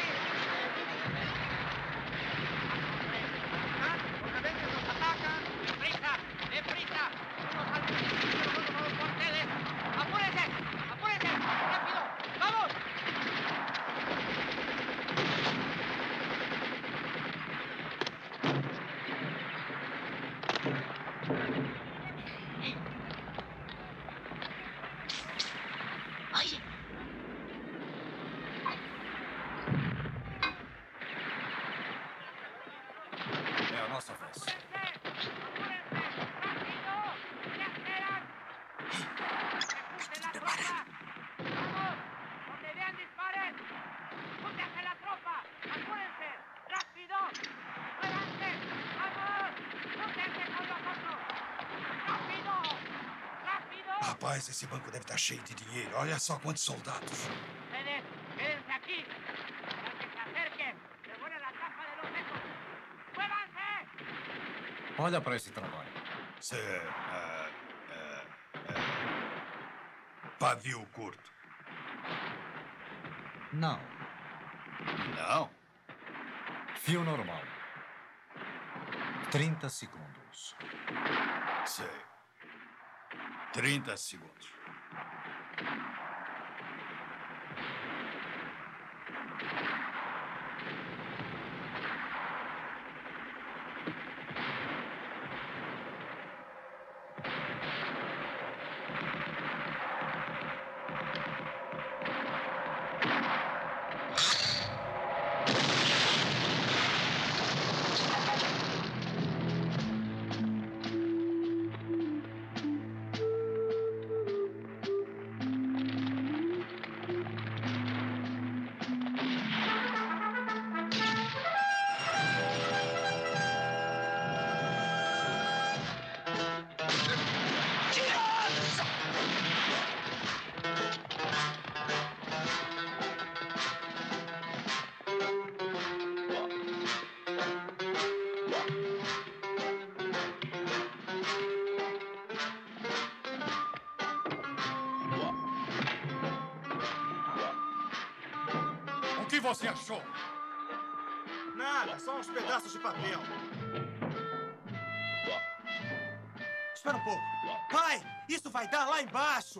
¡Los rebeldes nos atacan! ¡Deprisa! ¡Deprisa! ¡Unos al principio, los otros a los cuarteles! ¡Apúrense! ¡Apúrense! ¡Rápido! ¡Vamos! Oye. É a nossa vez. ¡Estén preparados! ¡Vamos! ¡Donde vean, disparen! ¡Júntense la tropa! ¡Apúrense! ¡Rápido! ¡Muévanse! ¡Vamos! ¡Júntense con nosotros! ¡Rápido! ¡Rápido! Rapaz, esse banco deve estar cheio de dinheiro. Olha só quantos soldados. Ustedes, quédense aquí. Al que se acerquen, les voy a la caja de los sesos. ¡Muévanse! Olha para esse trabalho. Pavio curto. Não. Não? Fio normal. 30 segundos. Sei. 30 segundos. O que você achou? Nada, só uns pedaços de papel. Espera um pouco. Pai, isso vai dar lá embaixo.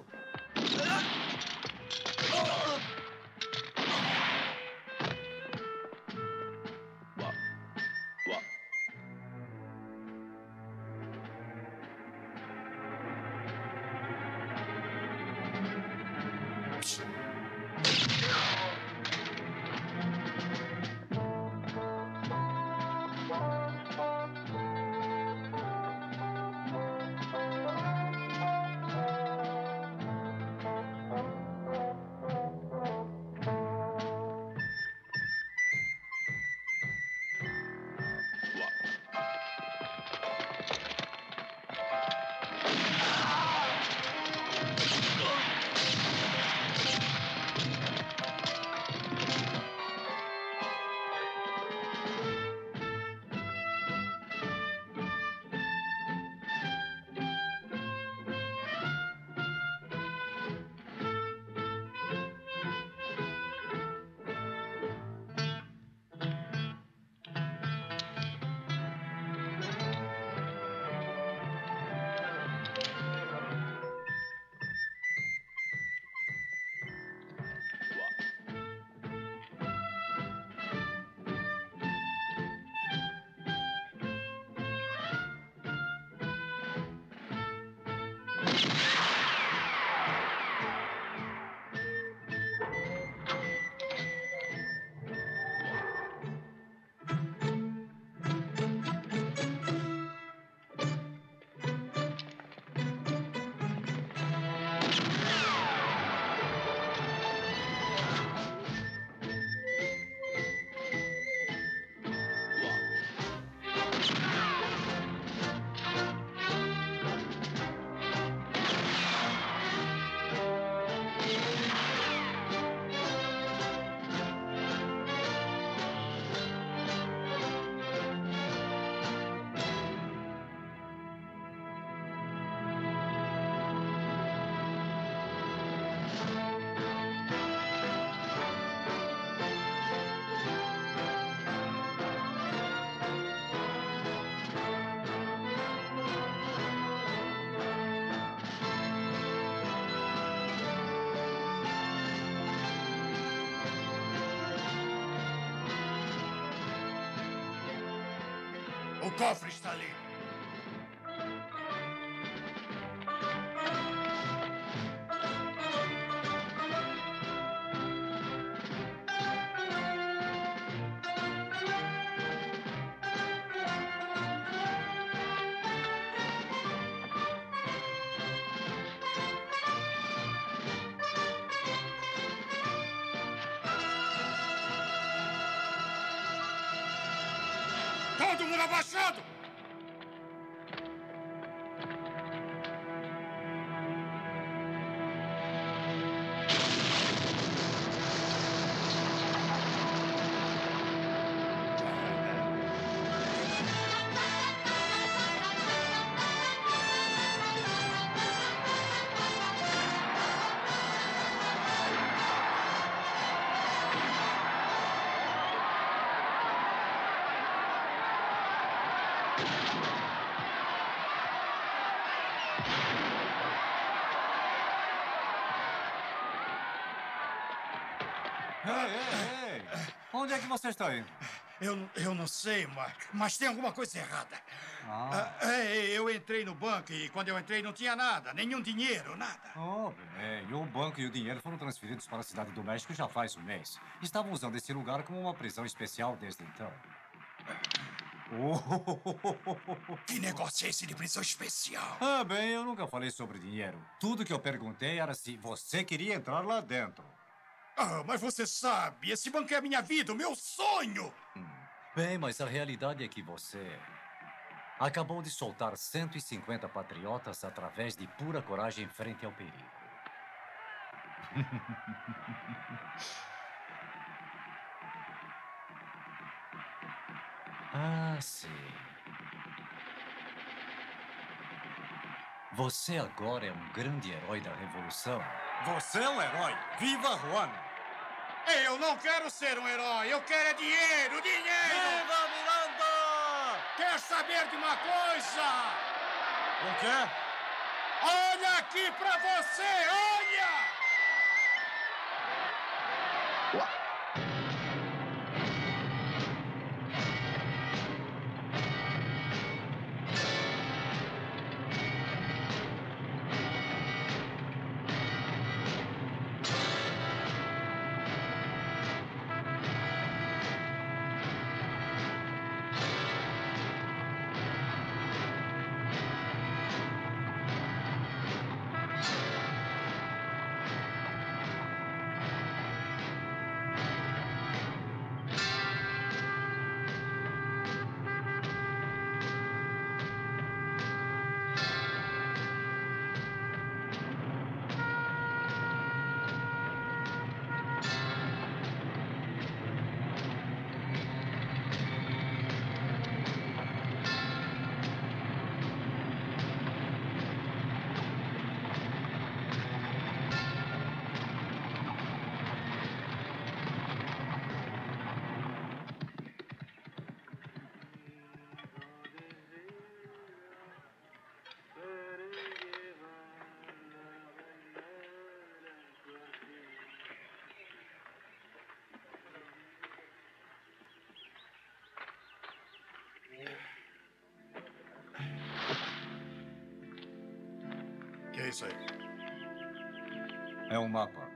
O cofre está ali. Todo mundo abaixado! Ei! Onde é que você está indo? Eu não sei, Mark, mas tem alguma coisa errada. Eu entrei no banco e quando eu entrei não tinha nada, nenhum dinheiro, nada. Oh, bem, o banco e o dinheiro foram transferidos para a cidade do México já faz um mês. Estavam usando esse lugar como uma prisão especial desde então. Que negócio é esse de prisão especial? Ah, bem, eu nunca falei sobre dinheiro. Tudo que eu perguntei era se você queria entrar lá dentro. Ah, mas você sabe, esse banco é a minha vida, o meu sonho! Bem, mas a realidade é que você acabou de soltar 150 patriotas através de pura coragem frente ao perigo. Ah, sim. Você agora é um grande herói da Revolução. Você é um herói! Viva Juan! Eu não quero ser um herói, eu quero é dinheiro, dinheiro! Viva Miranda! Quer saber de uma coisa? O quê? Olha aqui pra você, olha! Que é isso aí? É um mapa.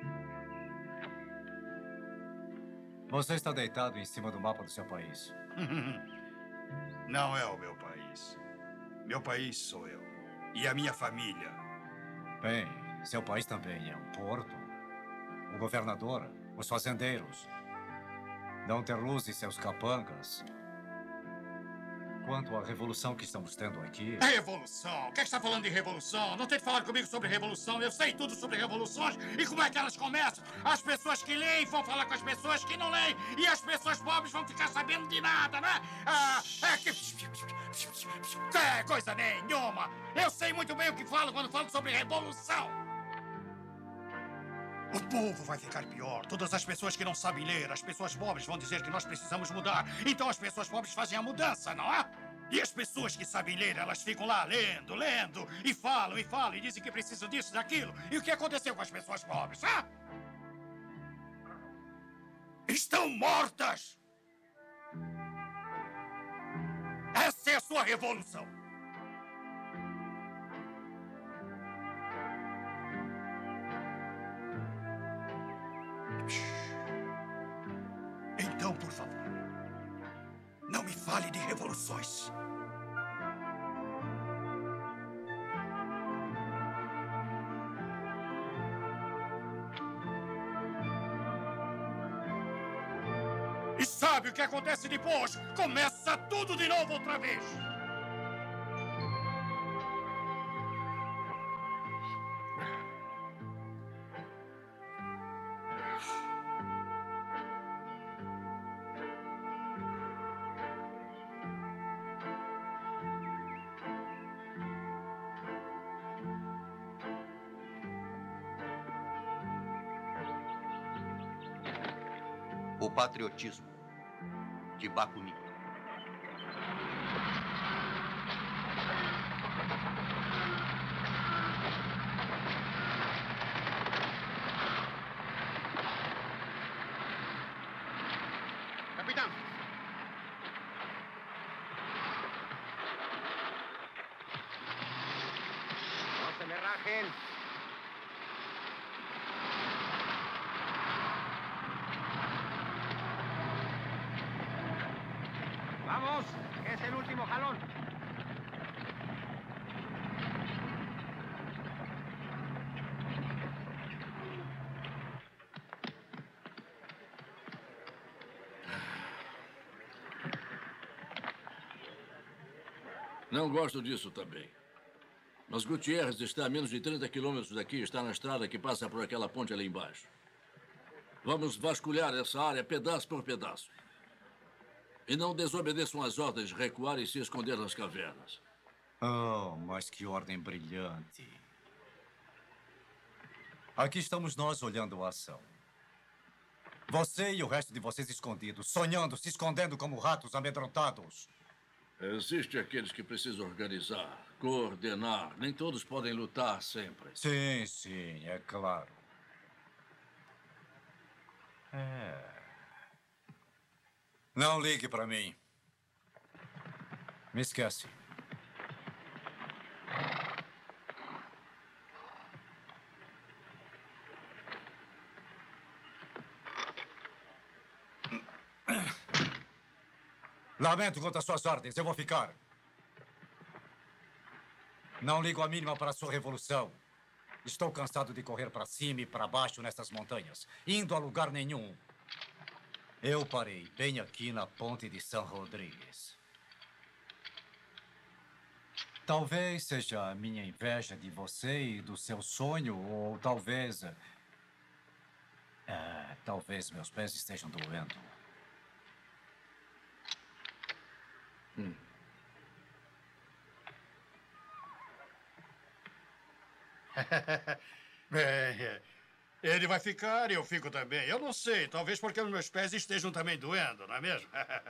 Você está deitado em cima do mapa do seu país. Não é o meu país. Meu país sou eu. E a minha família. Bem, seu país também é um porto. O governador, os fazendeiros. Não ter luz e seus capangas. Quanto à revolução que estamos tendo aqui... Revolução? Quem está falando de revolução? Não tente falar comigo sobre revolução. Eu sei tudo sobre revoluções e como é que elas começam. As pessoas que leem vão falar com as pessoas que não leem. E as pessoas pobres vão ficar sabendo de nada, né? É coisa nenhuma. Eu sei muito bem o que falo quando falo sobre revolução. O povo vai ficar pior. Todas as pessoas que não sabem ler, as pessoas pobres vão dizer que nós precisamos mudar. Então as pessoas pobres fazem a mudança, não é? E as pessoas que sabem ler, elas ficam lá lendo, e falam, e dizem que precisam disso, daquilo. E o que aconteceu com as pessoas pobres, hã? Estão mortas! Essa é a sua revolução. Então, por favor, não me fale de revoluções. E sabe o que acontece depois? Começa tudo de novo outra vez. O patriotismo de Bakunin. Capitán. No se me rajen. Vamos, que es el último jalón. Não gosto disso também. Mas Gutierrez está a menos de 30 quilômetros daqui. Está na estrada que passa por aquela ponte ali embaixo. Vamos vasculhar essa área pedaço por pedaço. E não desobedeçam as ordens de recuar e se esconder nas cavernas. Oh, mas que ordem brilhante. Aqui estamos nós olhando a ação. Você e o resto de vocês escondidos, sonhando, se escondendo como ratos amedrontados. Existem aqueles que precisam organizar, coordenar. Nem todos podem lutar sempre. Sim, sim, é claro. Não ligue para mim. Me esquece. Lamento contra suas ordens. Eu vou ficar. Não ligo a mínima para a sua revolução. Estou cansado de correr para cima e para baixo nessas montanhas, indo a lugar nenhum. Eu parei bem aqui na ponte de São Rodrigues. Talvez seja a minha inveja de você e do seu sonho, ou talvez... talvez meus pés estejam doendo. Bem, ele vai ficar e eu fico também. Eu não sei, talvez porque os meus pés estejam também doendo, não é mesmo?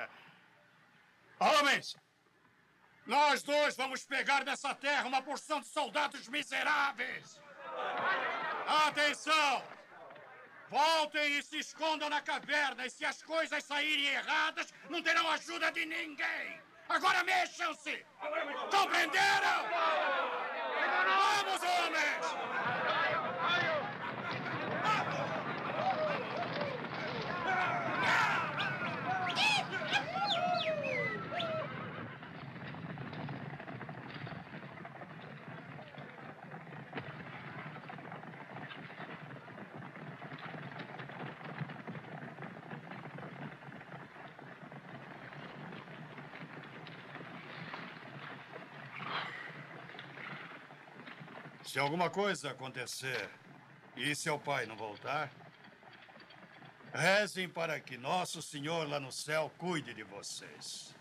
Homens! Nós dois vamos pegar nessa terra uma porção de soldados miseráveis! Atenção! Voltem e se escondam na caverna, e se as coisas saírem erradas, não terão ajuda de ninguém! Agora mexam-se! Compreenderam? Vamos, homens! Se alguma coisa acontecer e seu pai não voltar, rezem para que Nosso Senhor lá no céu cuide de vocês.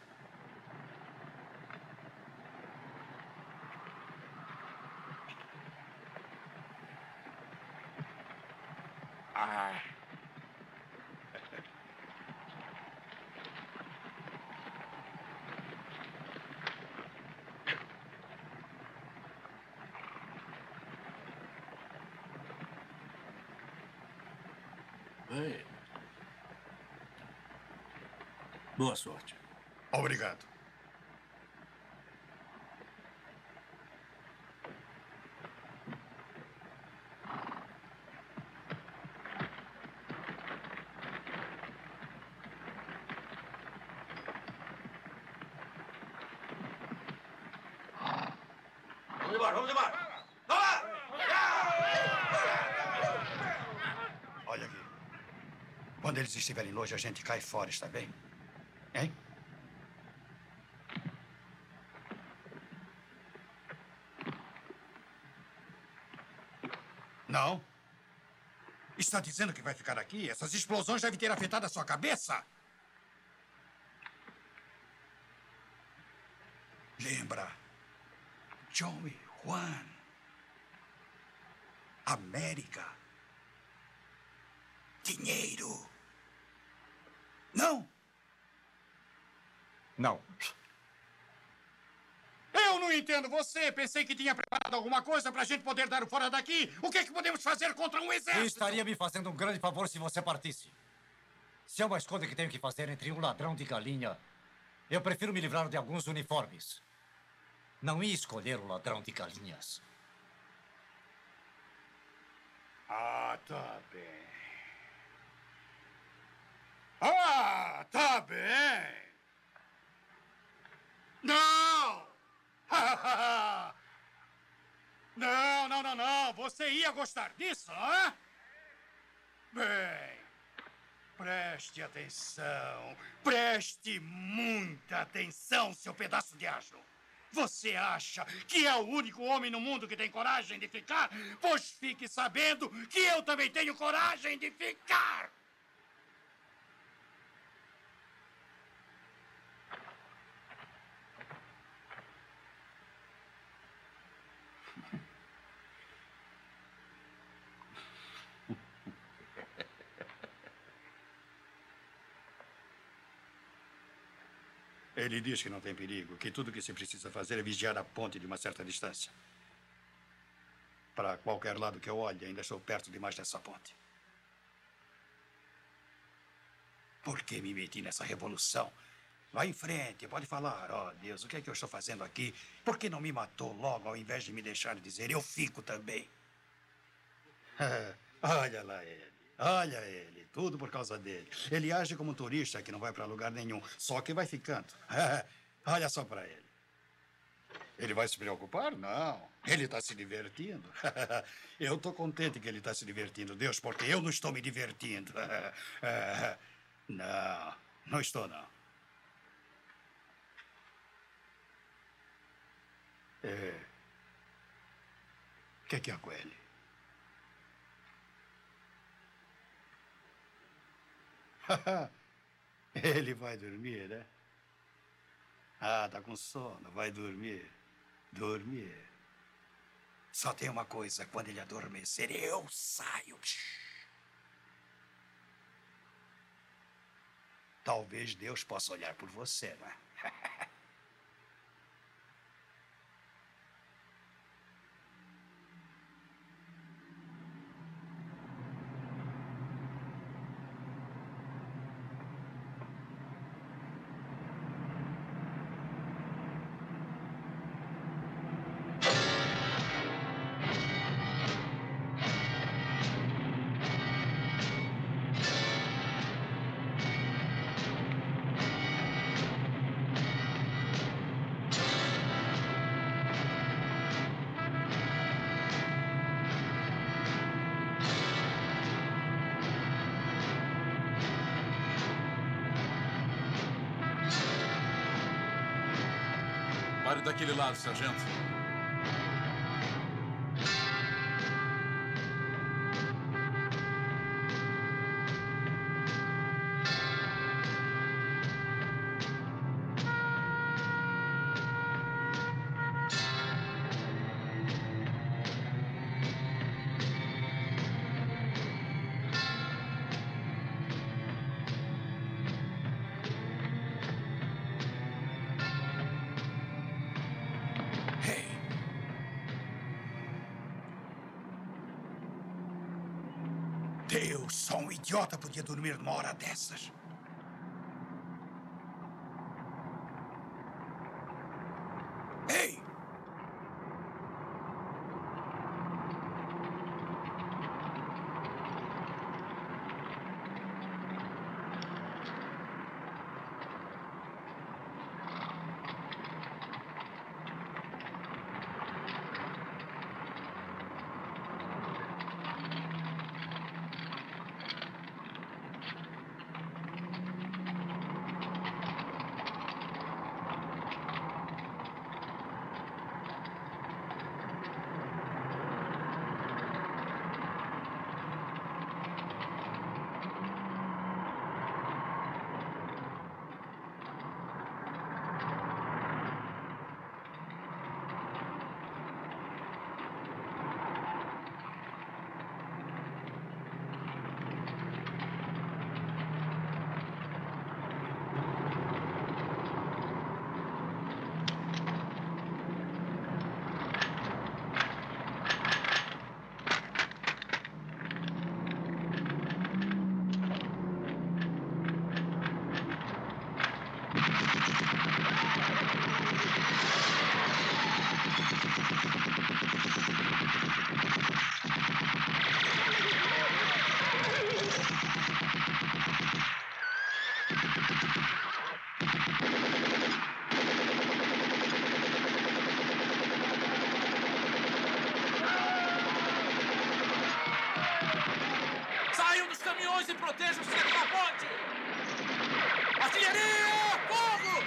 Bem. Boa sorte. Obrigado. embora, vamos embora. Olha aqui. Quando eles estiverem longe, a gente cai fora, está bem? Hein? Não? Está dizendo que vai ficar aqui? Essas explosões devem ter afetado a sua cabeça? Lembra? John e Juan. América. Dinheiro. Não? Não. Eu não entendo você. Pensei que tinha preparado alguma coisa para a gente poder dar o fora daqui. O que é que podemos fazer contra um exército? Eu estaria me fazendo um grande favor se você partisse. Se é uma escolha que tenho que fazer entre um ladrão de galinha, eu prefiro me livrar de alguns uniformes. Não ia escolher o ladrão de galinhas. Ah, tá bem. Ah, tá bem. Não! Não, não, não, não. Você ia gostar disso, hã? Bem, preste atenção. Preste muita atenção, seu pedaço de asno. Você acha que é o único homem no mundo que tem coragem de ficar? Pois fique sabendo que eu também tenho coragem de ficar! Ele diz que não tem perigo, que tudo que se precisa fazer é vigiar a ponte de uma certa distância. Para qualquer lado que eu olhe, ainda estou perto demais dessa ponte. Por que me meti nessa revolução? Vá em frente, pode falar. Oh, Deus, o que é que eu estou fazendo aqui? Por que não me matou logo, ao invés de me deixar dizer eu fico também? Olha lá ele. Olha ele, tudo por causa dele. Ele age como um turista que não vai para lugar nenhum, só que vai ficando. Olha só para ele. Ele vai se preocupar? Não. Ele está se divertindo. Eu estou contente que ele está se divertindo, Deus, porque eu não estou me divertindo. Não, não estou, não. O que é com ele? Ele vai dormir, né? Ah, tá com sono. Vai dormir. Dormir. Só tem uma coisa. Quando ele adormecer, eu saio. Talvez Deus possa olhar por você, né? Pare daquele lado, sargento. Deus, só um idiota podia dormir numa hora dessas. Ei! os caminhões e protejam o centro da ponte! Artilharia! Fogo!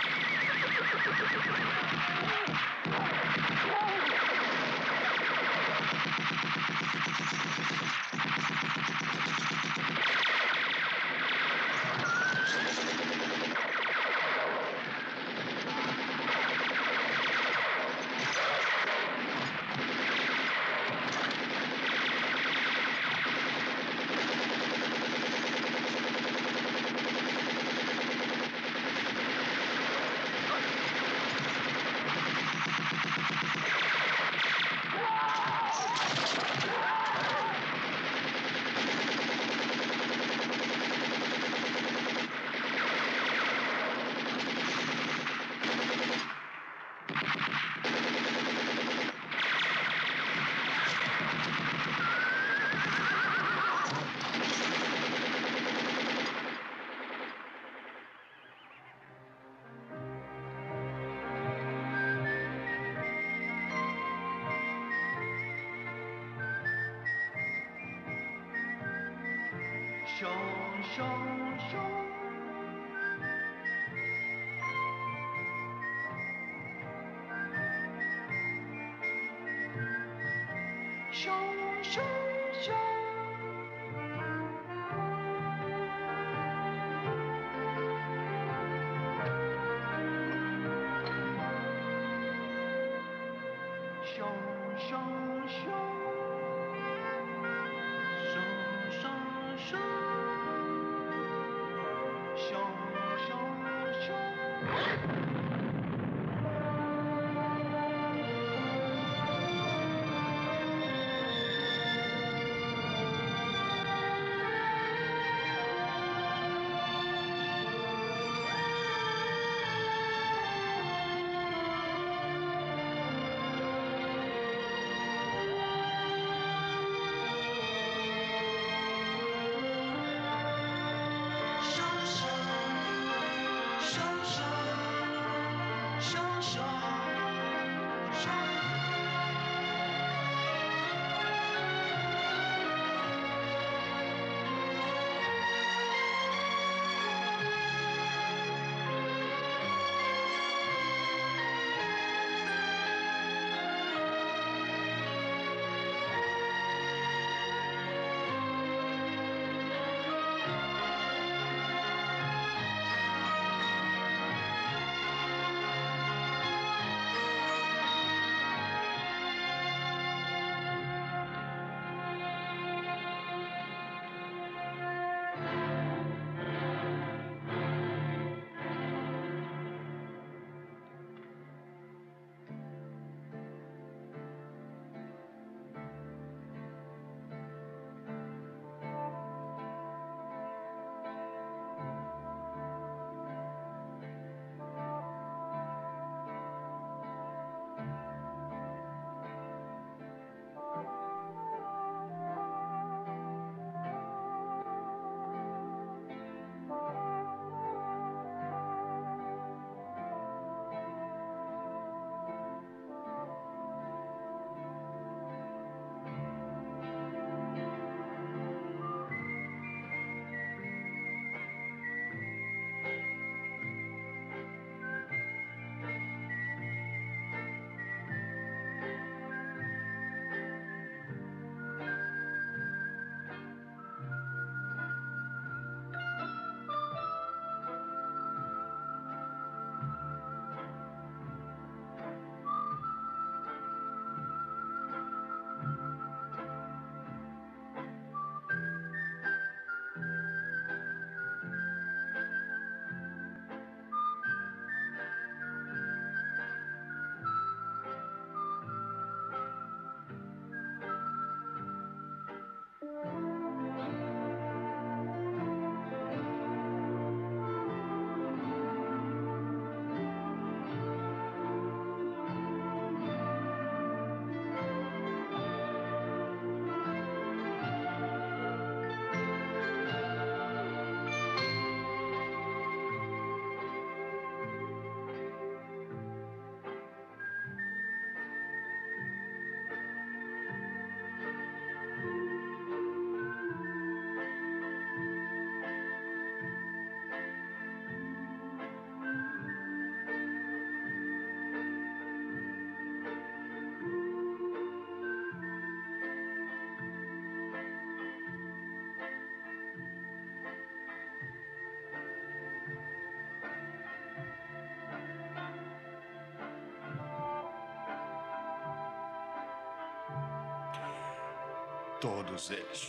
Todos eles.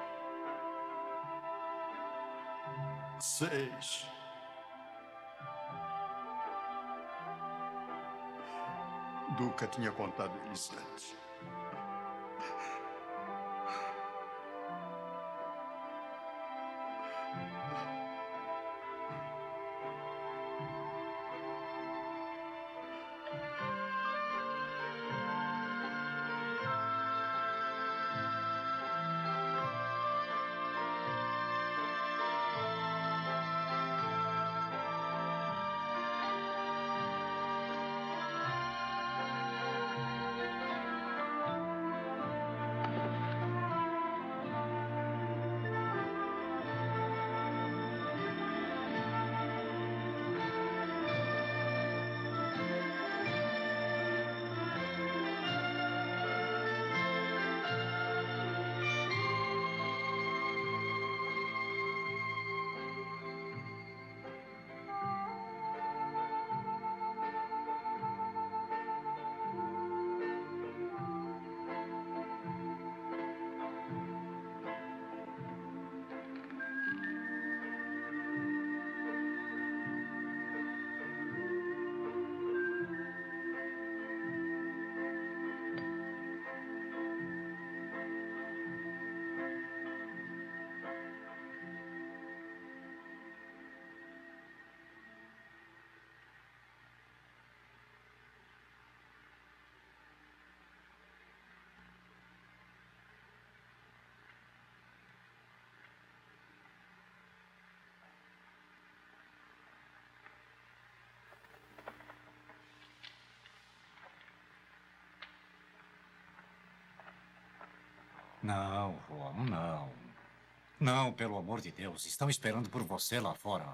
6. Duca tinha contado eles antes. Não, Juan, não. Não, pelo amor de Deus. Estão esperando por você lá fora.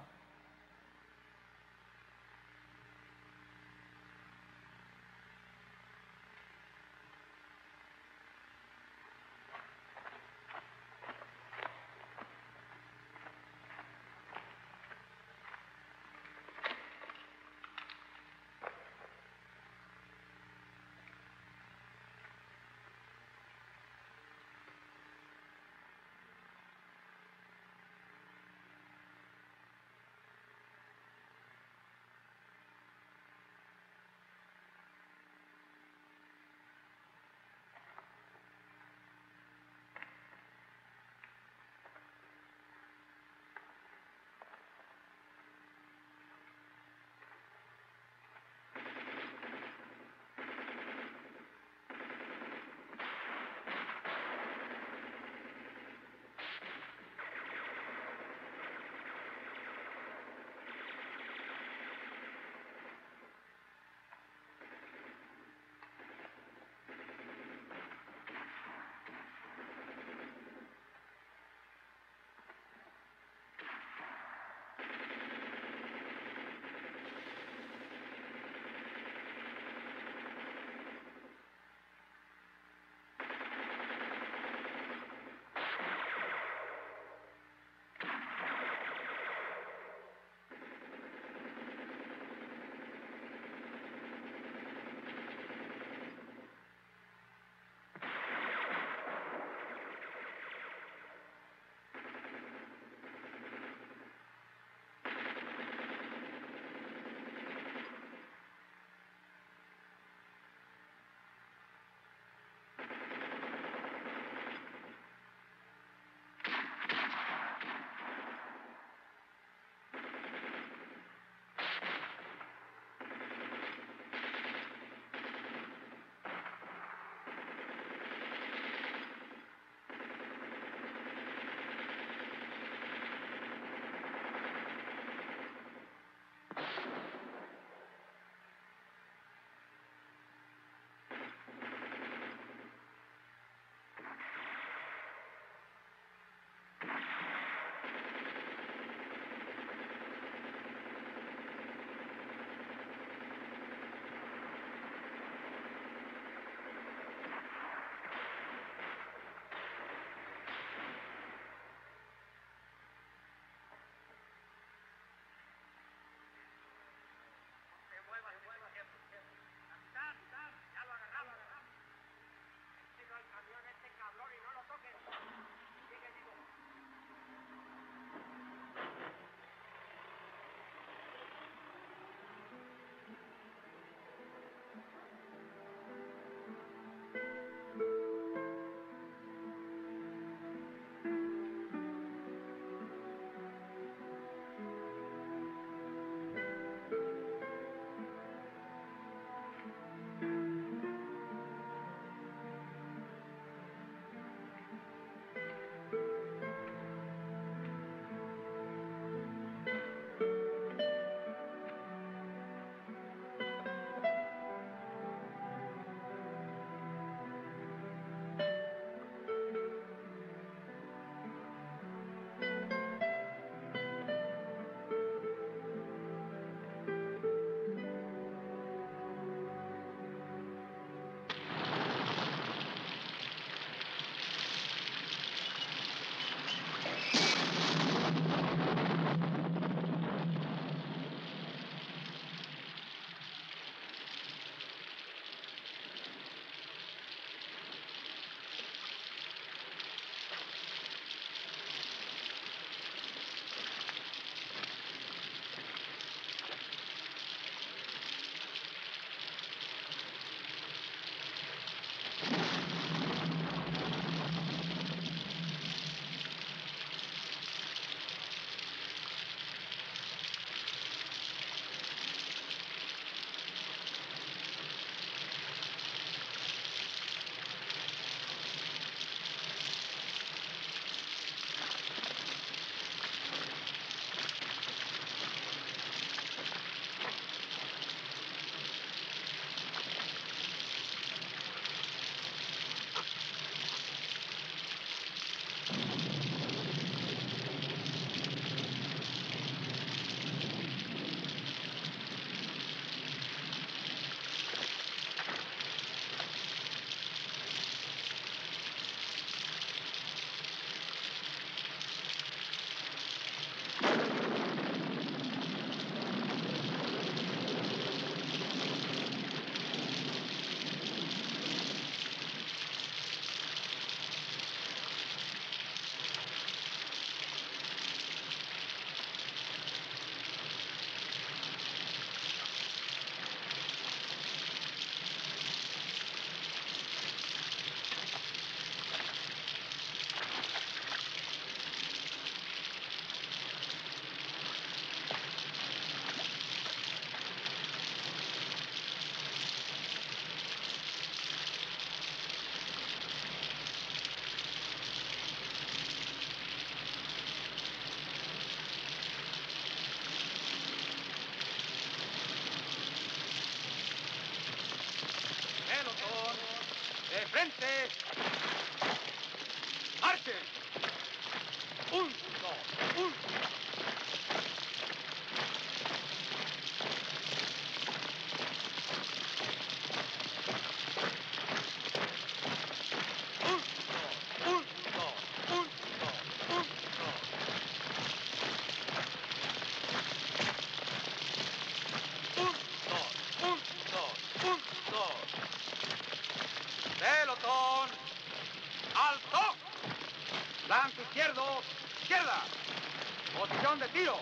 Pelotón, alto. Blanco izquierdo, izquierda. Posición de tiro.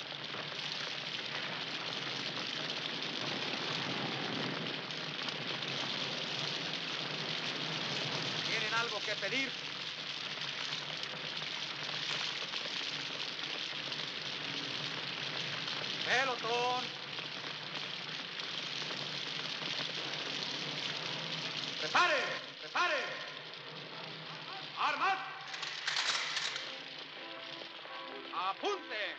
¿Tienen algo que pedir? Pelotón. ¡Prepare! ¡Prepare! ¡Armas! ¡Apunten!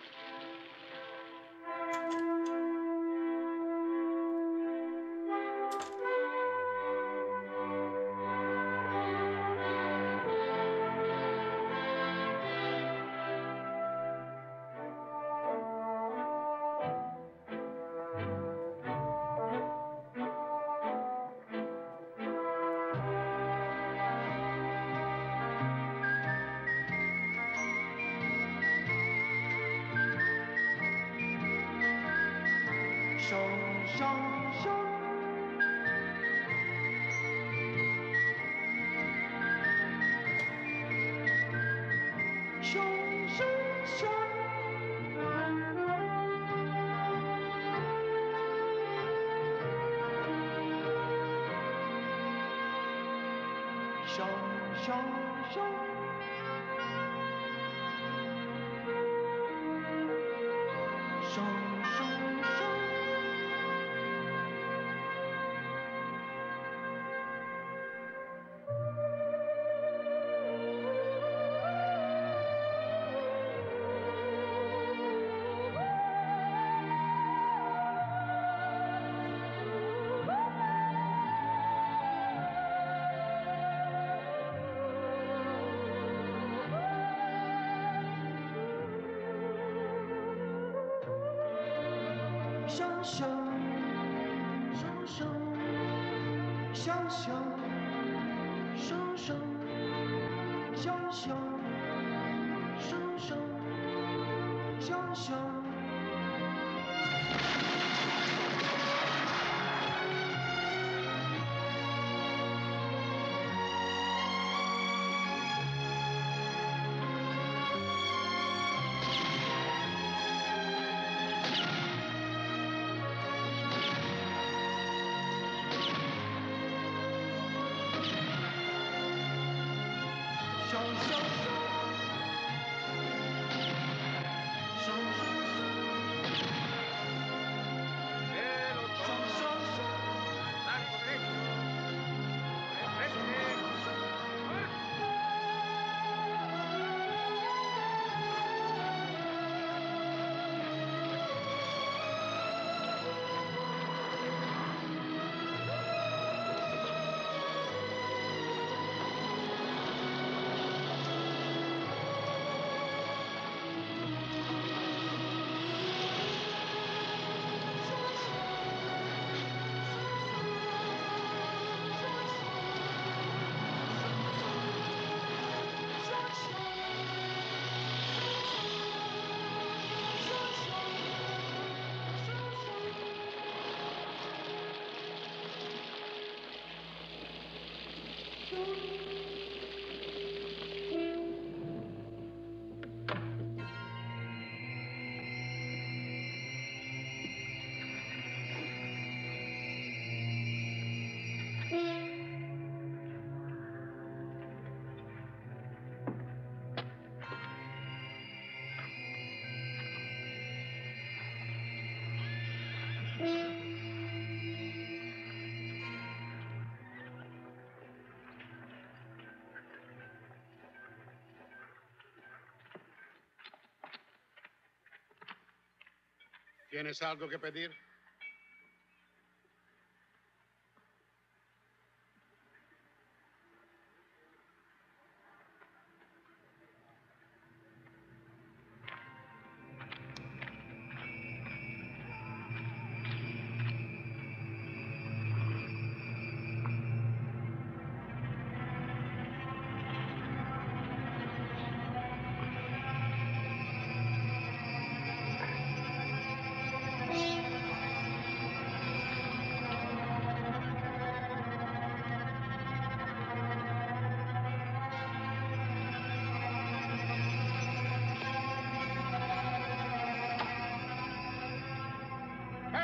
¿Tienes algo que pedir?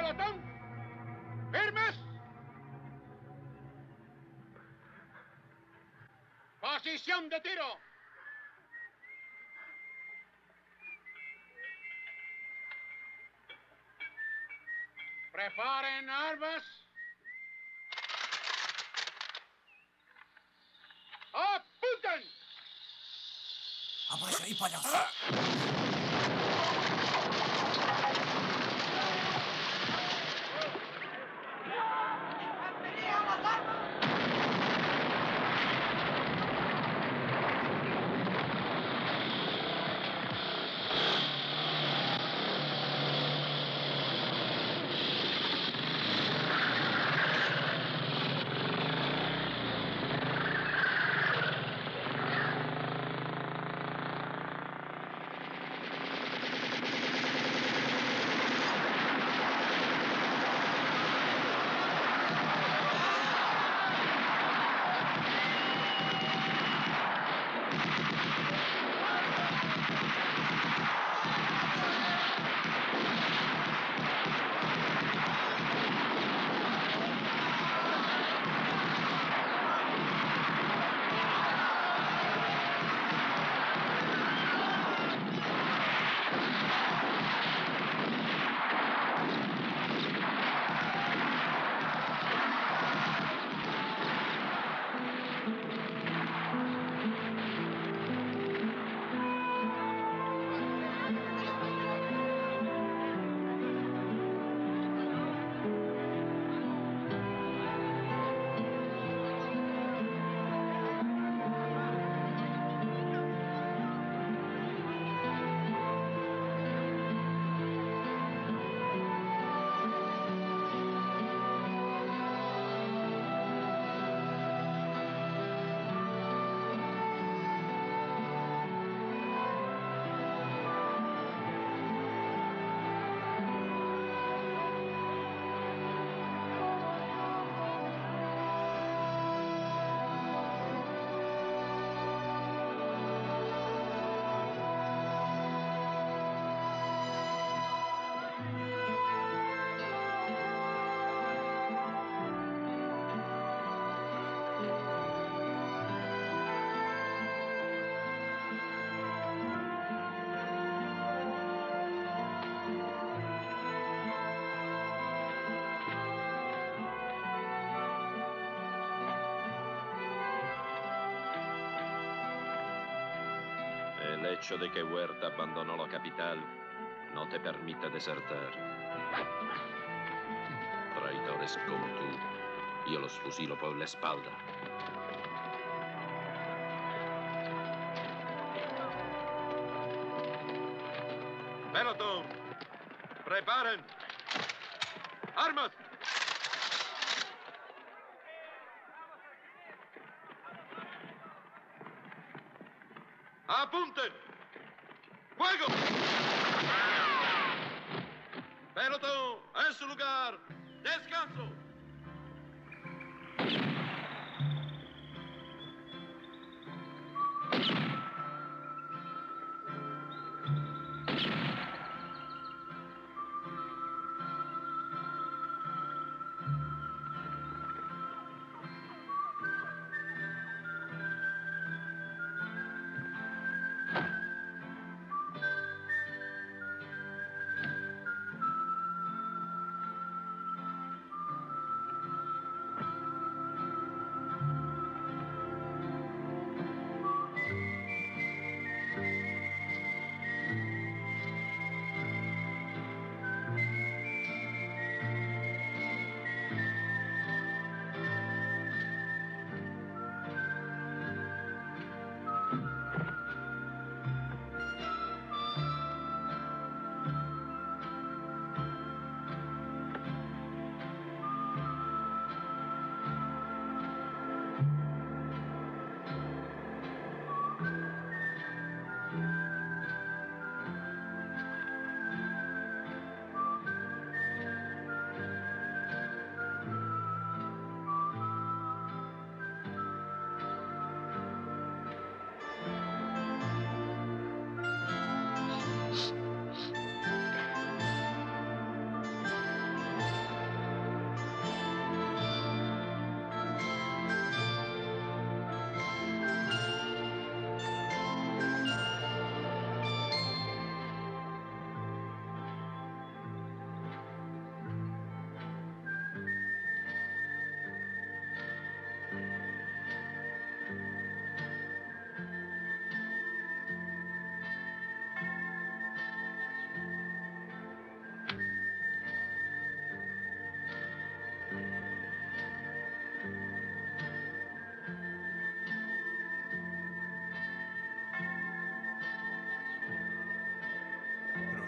Pelotón, firmes. Posición de tiro. Preparen armas. ¡Apunten! Abaixa aí, palhaço. El hecho de que Huerta abandonó la capital no te permite desertar. Traidores como tú, yo los fusilo por la espalda. Pelotón, preparen. ¡Armas! ¡Apunten! ¡Fuego! Pelotón, en su lugar. ¡Descanso!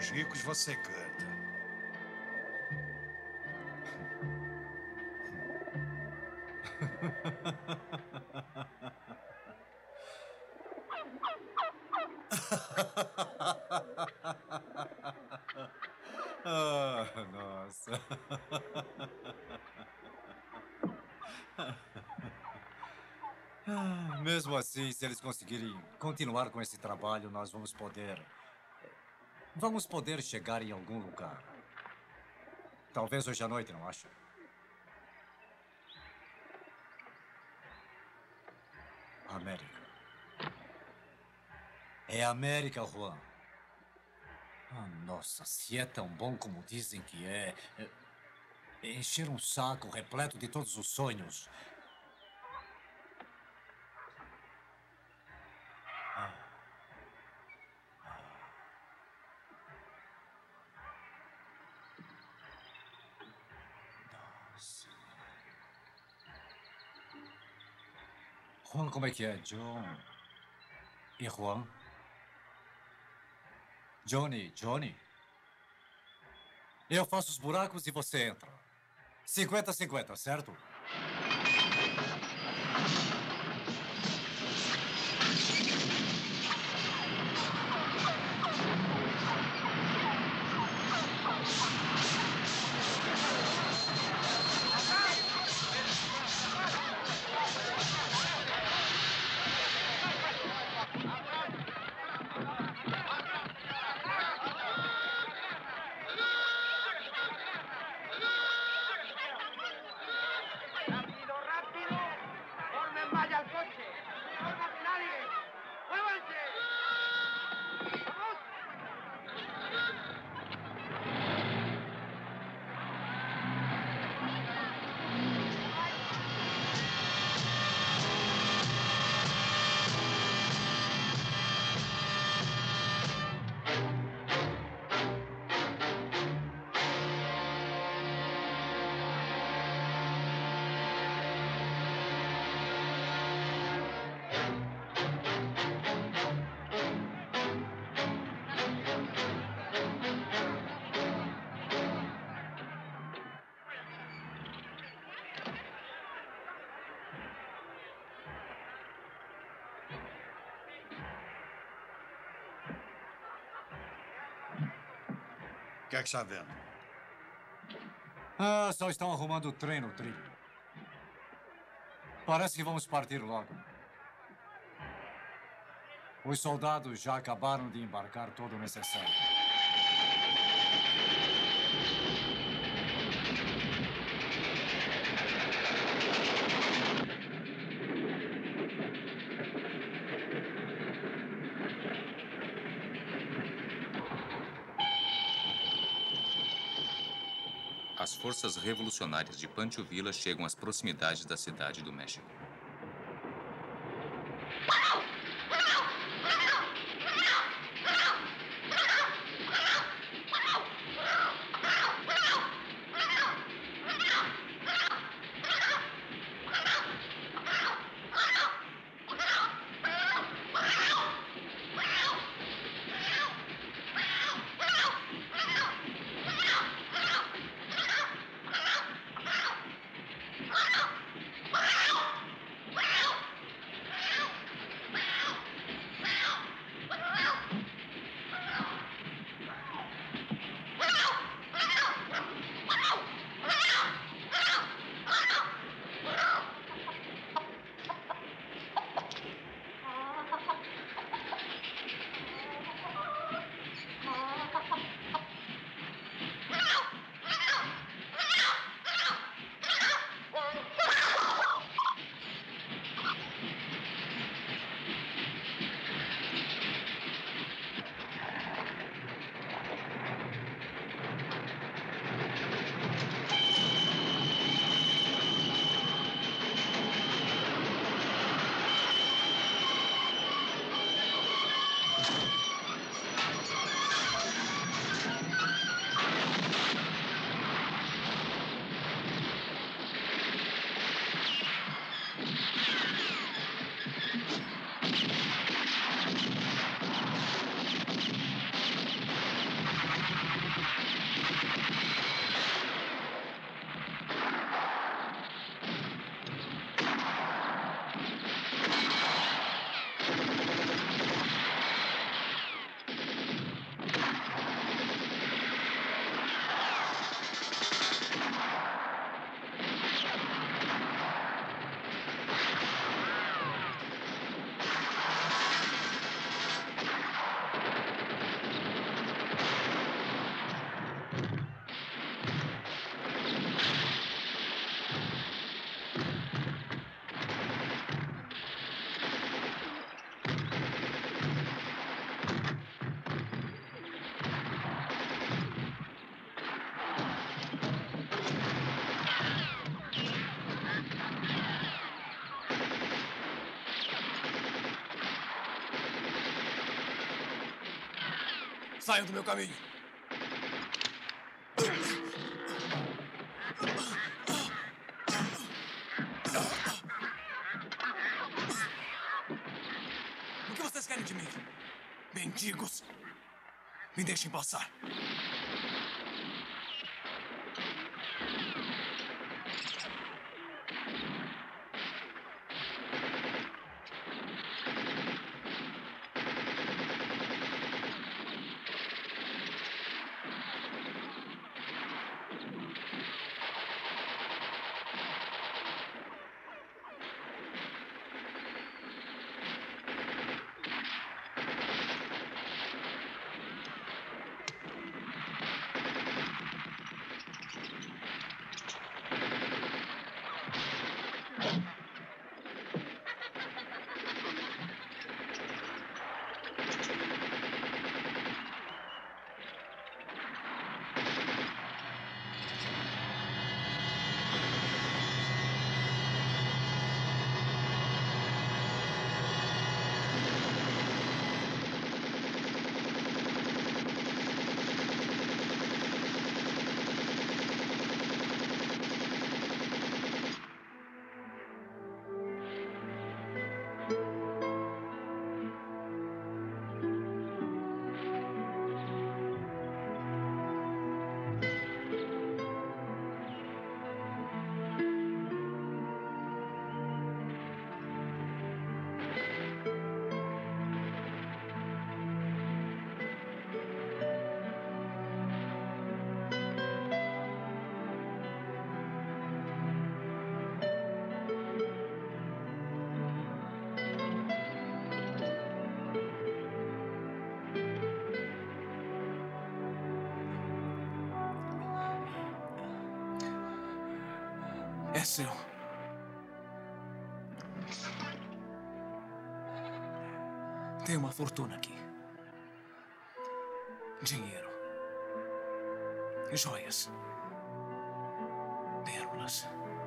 os ricos você canta. Ah, nossa. Mesmo assim, se eles conseguirem continuar com esse trabalho, nós vamos poder chegar em algum lugar. Talvez hoje à noite, não acha? América. É América, Juan. Ah, nossa, se é tão bom como dizem que é encher um saco repleto de todos os sonhos. Nossa. Juan, como é que é? John e Juan? Johnny. Eu faço os buracos e você entra. 50-50, certo? O que é que está vendo? Ah, só estão arrumando o trem no trilho. Parece que vamos partir logo. Os soldados já acabaram de embarcar todo o necessário. As forças revolucionárias de Pancho Villa chegam às proximidades da cidade do México. Saiam do meu caminho. O que vocês querem de mim? Mendigos! Me deixem passar. É seu. Tem uma fortuna aqui. Dinheiro. Joias. Pérolas.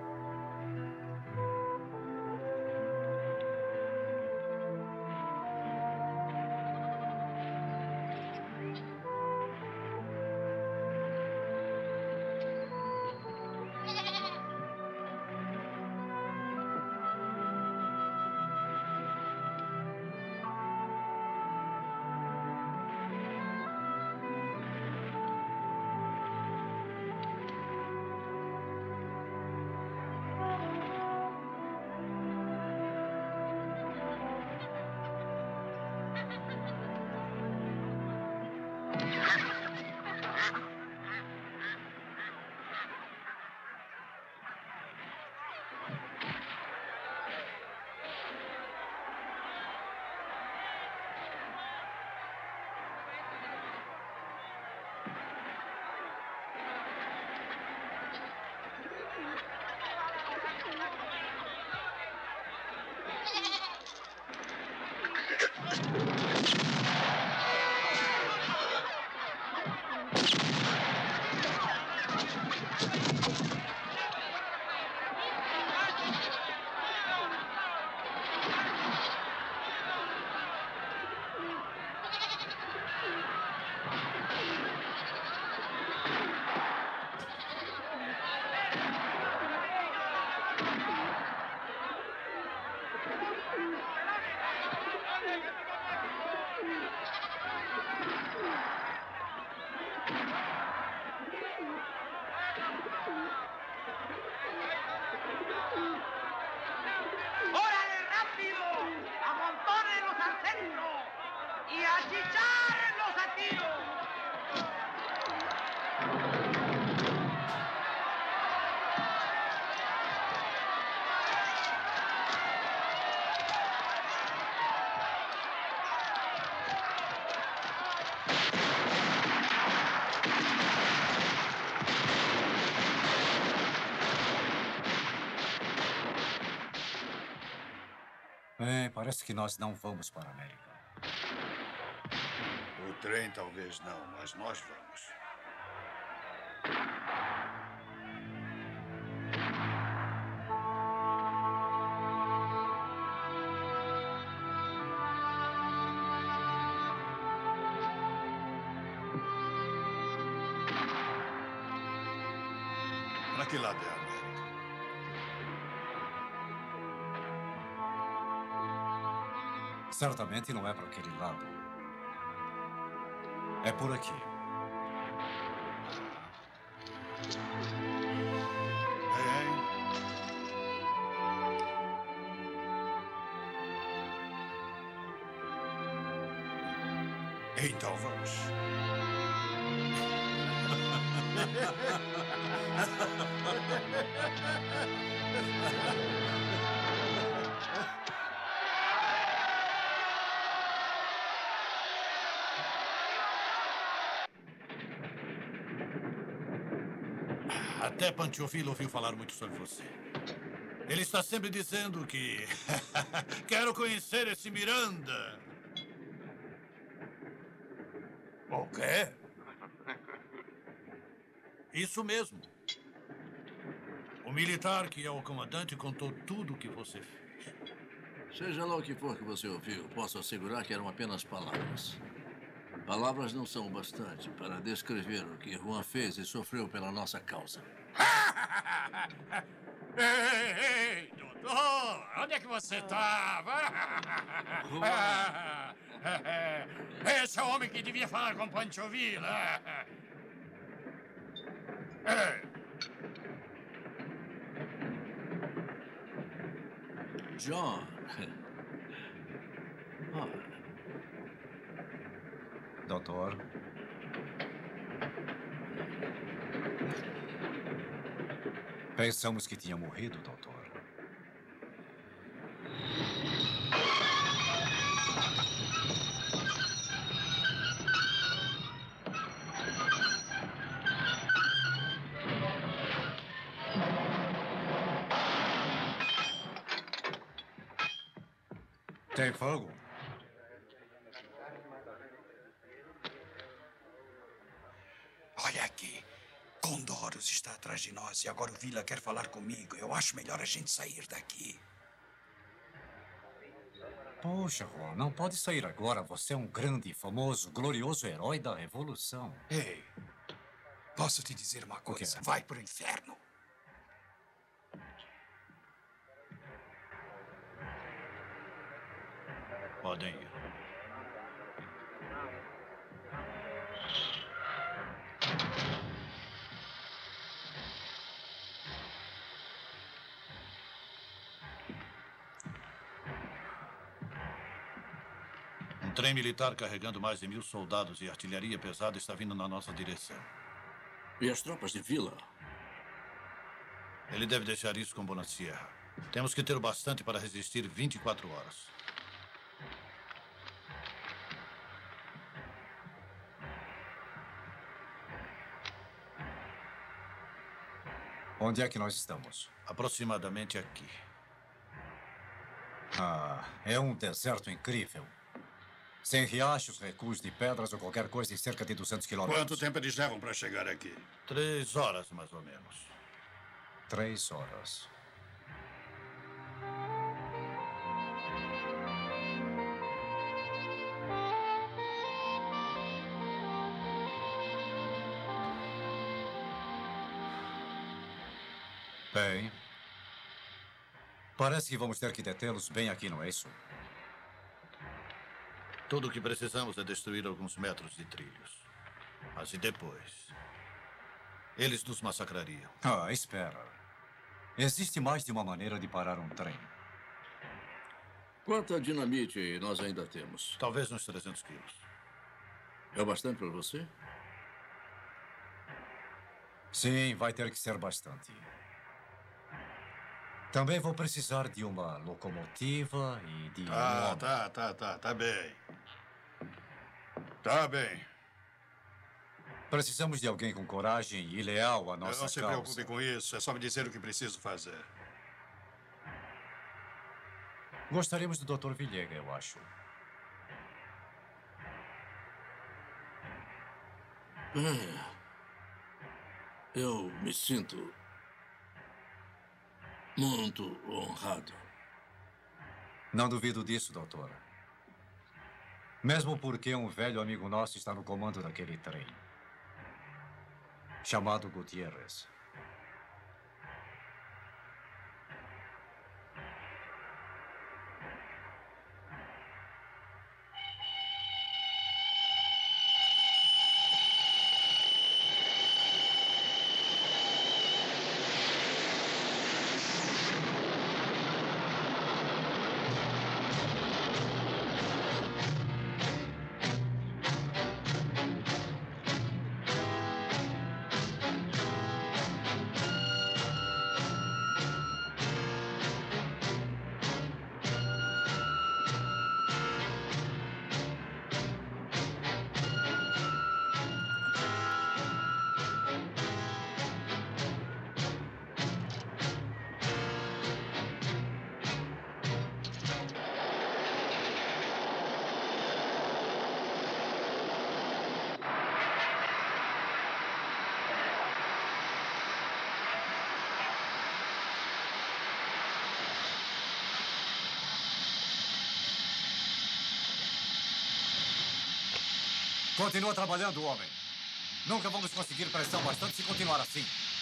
Bem, parece que nós não vamos para a América. O trem talvez não, mas nós vamos. Para que lado é a América? Certamente não é para aquele lado. É por aqui. Então vamos. Até Pantiofilo ouviu falar muito sobre você. Ele está sempre dizendo que... Quero conhecer esse Miranda. O quê? Isso mesmo. O militar que é o comandante contou tudo o que você fez. Seja lá o que for que você ouviu, posso assegurar que eram apenas palavras. Palavras não são o bastante para descrever o que Juan fez e sofreu pela nossa causa. Ei, doutor! Onde é que você estava? Esse é o homem que devia falar com Pancho Villa. John. Doutor. Pensamos que tinha morrido, doutor. Tem fogo? Olha aqui. Condorus está atrás de nós e agora o Villa quer falar comigo. Eu acho melhor a gente sair daqui. Poxa, Juan, não pode sair agora. Você é um grande, famoso, glorioso herói da Revolução. Ei, posso te dizer uma coisa? Vai pro inferno. Podem ir. Um trem militar carregando mais de 1000 soldados e artilharia pesada está vindo na nossa direção. E as tropas de Villa? Ele deve deixar isso com Bonasierra. Temos que ter o bastante para resistir 24 horas. Onde é que nós estamos? Aproximadamente aqui. Ah, é um deserto incrível. Sem riachos, recuos de pedras ou qualquer coisa em cerca de 200 quilômetros. Quanto tempo eles levam para chegar aqui? 3 horas, mais ou menos. 3 horas. Bem, parece que vamos ter que detê-los bem aqui, não é isso? Tudo o que precisamos é destruir alguns metros de trilhos. Mas e depois? Eles nos massacrariam. Ah, espera. Existe mais de uma maneira de parar um trem. Quanta dinamite nós ainda temos? Talvez uns 300 quilos. É o bastante para você? Sim, vai ter que ser bastante. Também vou precisar de uma locomotiva e de... Tá bem. Tá bem. Precisamos de alguém com coragem e leal à nossa Não se causa. preocupe com isso. É só me dizer o que preciso fazer. Gostaríamos do Dr. Villega, eu acho. Eu me sinto muito honrado. Não duvido disso, doutor. Mesmo porque um velho amigo nosso está no comando daquele trem. Chamado Gutierrez. Continua trabalhando, homem. Nunca vamos conseguir pressão bastante se continuar assim.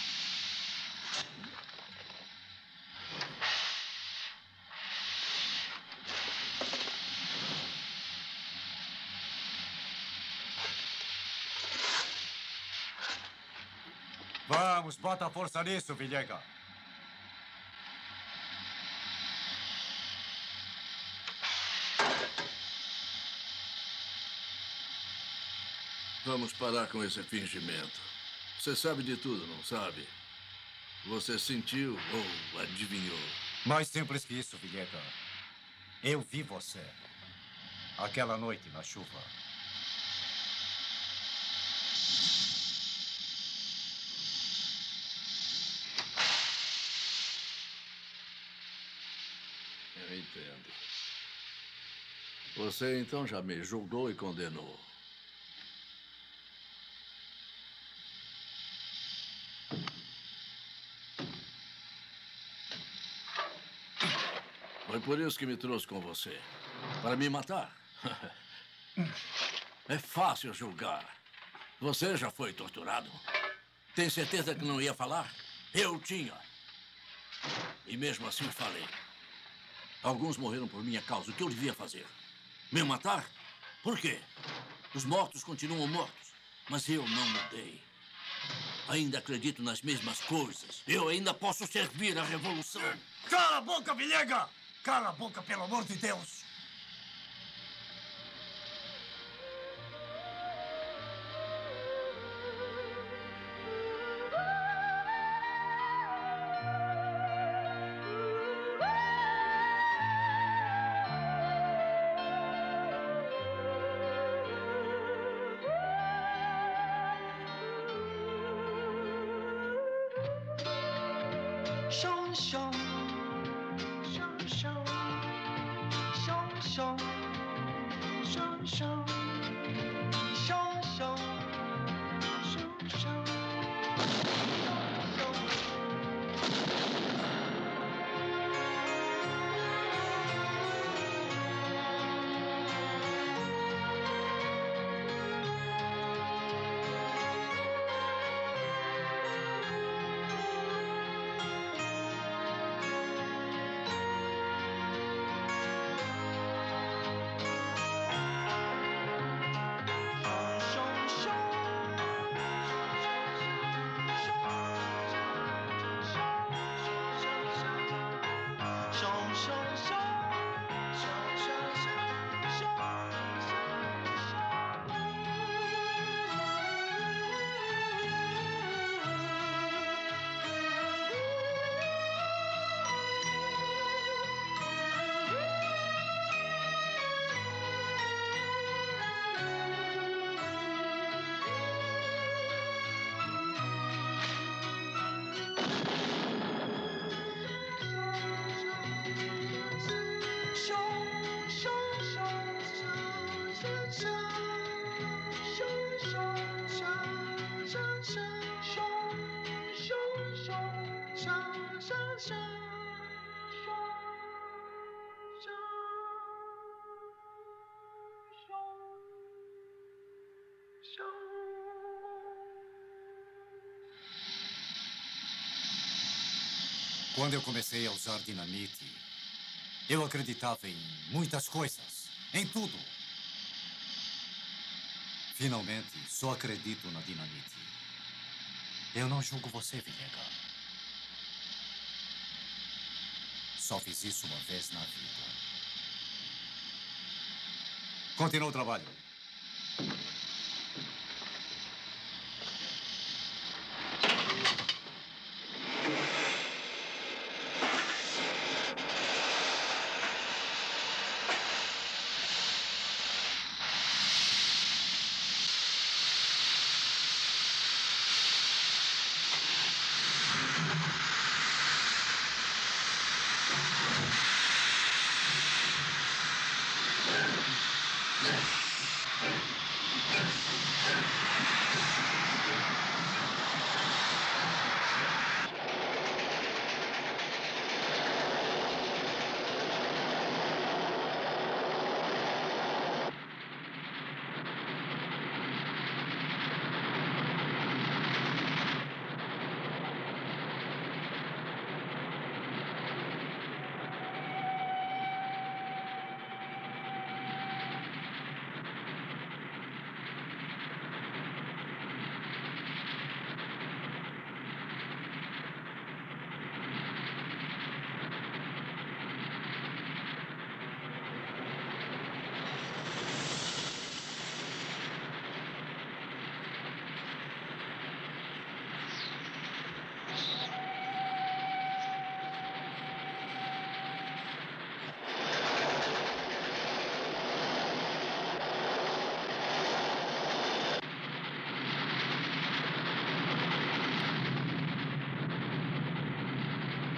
Vamos, bota força nisso, Villegas. Vamos parar com esse fingimento. Você sabe de tudo, não sabe? Você sentiu ou adivinhou? Mais simples que isso, Villegas. Eu vi você. Aquela noite na chuva. Eu entendo. Você então já me julgou e condenou. Foi por isso que me trouxe com você. Para me matar. É fácil julgar. Você já foi torturado. Tem certeza que não ia falar? Eu tinha. E mesmo assim falei. Alguns morreram por minha causa. O que eu devia fazer? Me matar? Por quê? Os mortos continuam mortos. Mas eu não mudei. Ainda acredito nas mesmas coisas. Eu ainda posso servir a revolução. Cala a boca, Villegas! Cala a boca, pelo amor de Deus! Quando eu comecei a usar dinamite, eu acreditava em muitas coisas, em tudo. Finalmente, só acredito na dinamite. Eu não julgo você, Villegas. Só fiz isso uma vez na vida. Continua o trabalho.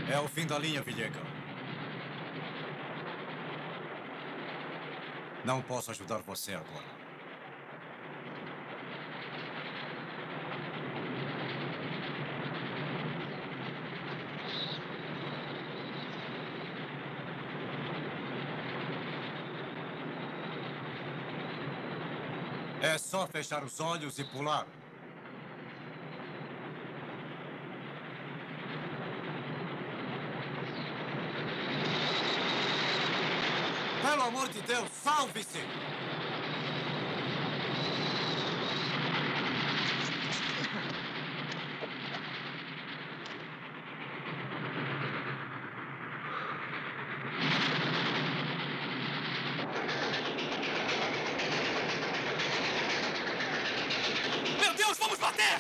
É o fim da linha, Villegas. Não posso ajudar você agora. É só fechar os olhos e pular. Pelo amor de Deus, salve-se! Meu Deus, vamos bater!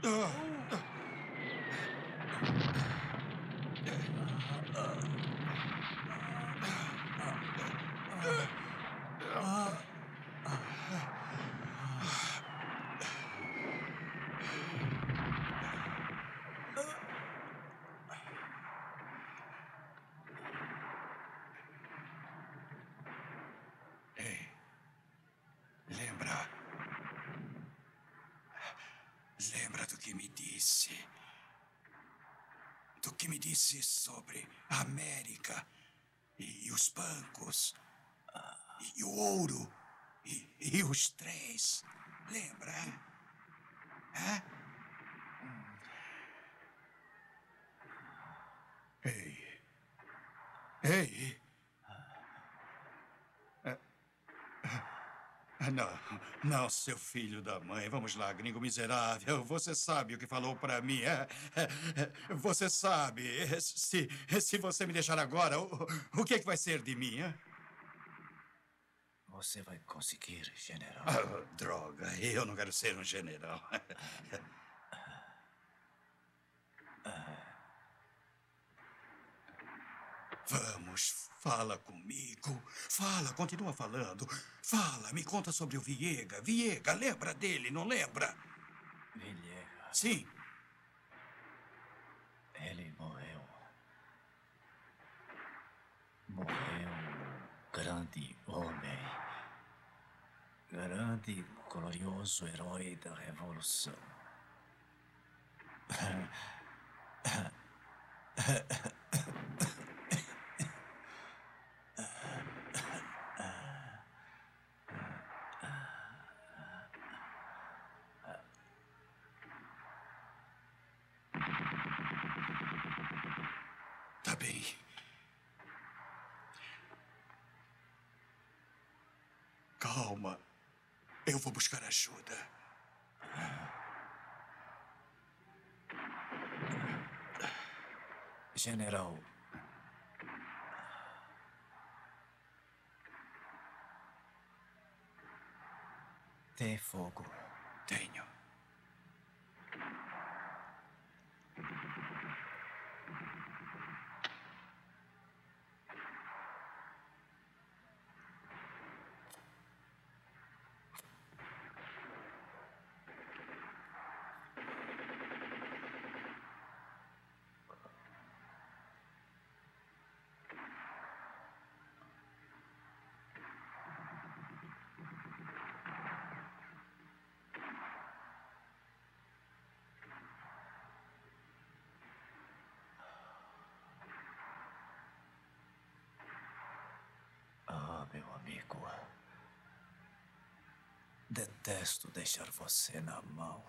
Lembra do que me disse? Do que me disse sobre a América e os bancos e o ouro e os trens. Lembra? Hã? Ei. Ei. Não, seu filho da mãe. Vamos lá, gringo miserável. Você sabe o que falou pra mim, é? Você sabe. Se você me deixar agora, o que vai ser de mim, é? Você vai conseguir, general. Droga, eu não quero ser um general. Vamos, fala comigo. Fala, continua falando. Fala, me conta sobre o Viega. Viega, lembra dele, não lembra? Viega? Sim. Ele morreu. Morreu um grande homem. Grande, glorioso herói da Revolução. Tá bem. Calma. Eu vou buscar ajuda. General. Tem fogo? Tenho. Meu amigo. Detesto deixar você na mão.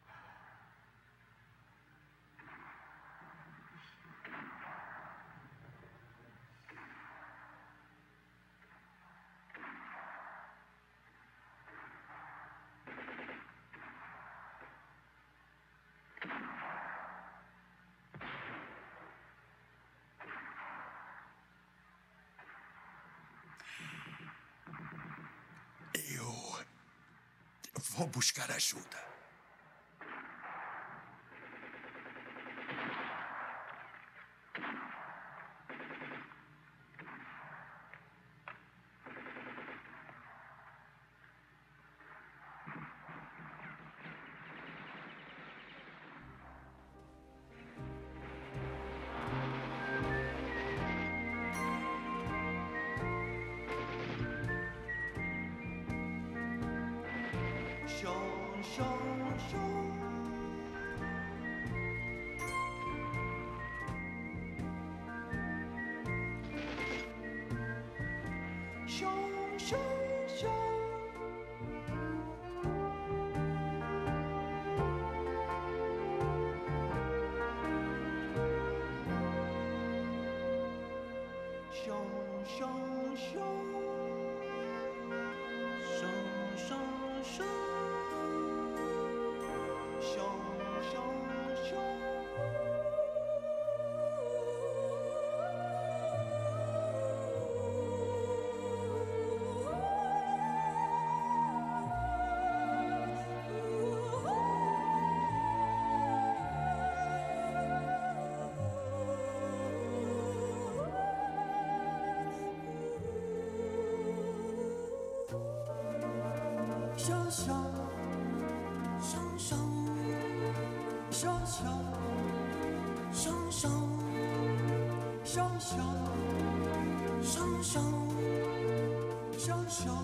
Vou buscar ajuda. 想想，想想，想想，想想，想想，想想，想想。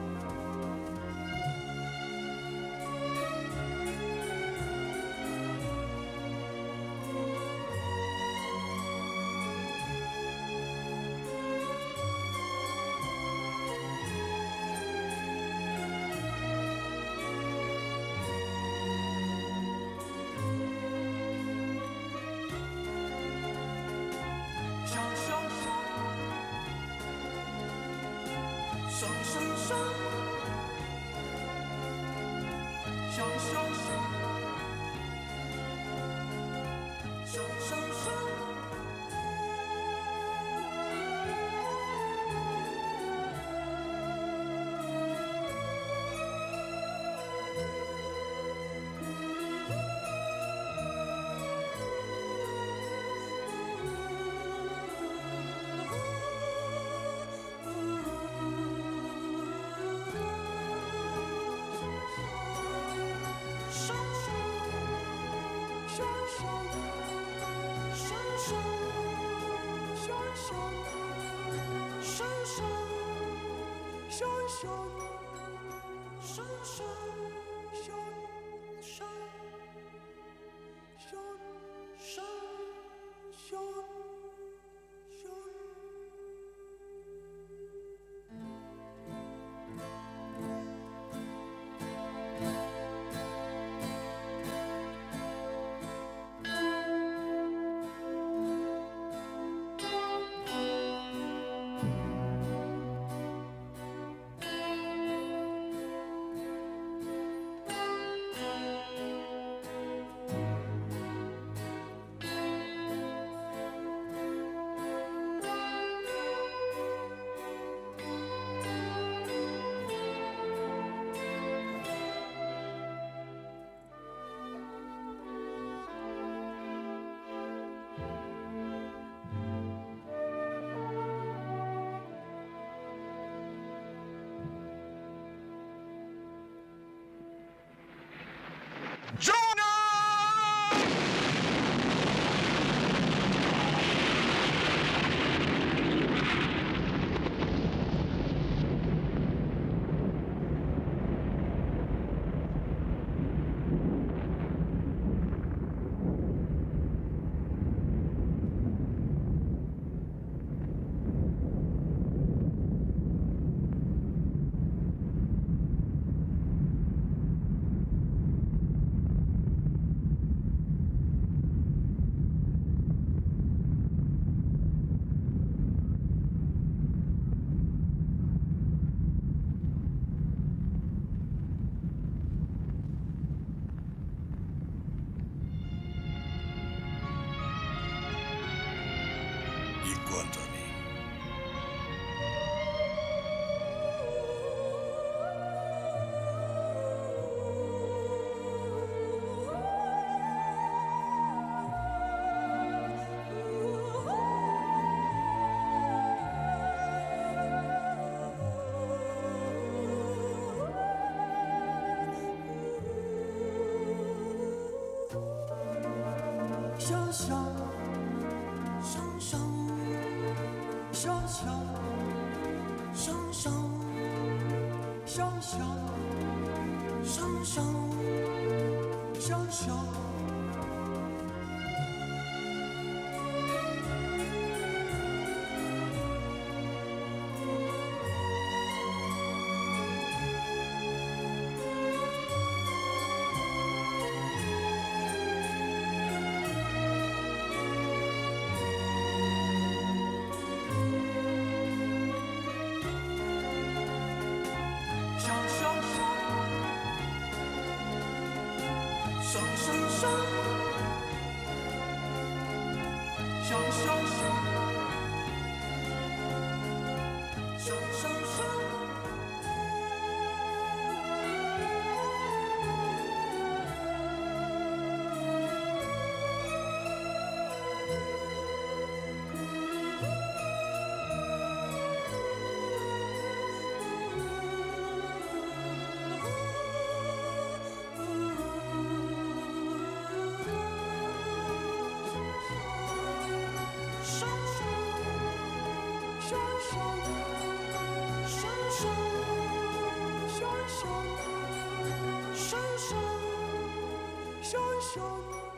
想想，想想，想想，想想，想想，想想，想想。 闪闪，闪闪，闪闪。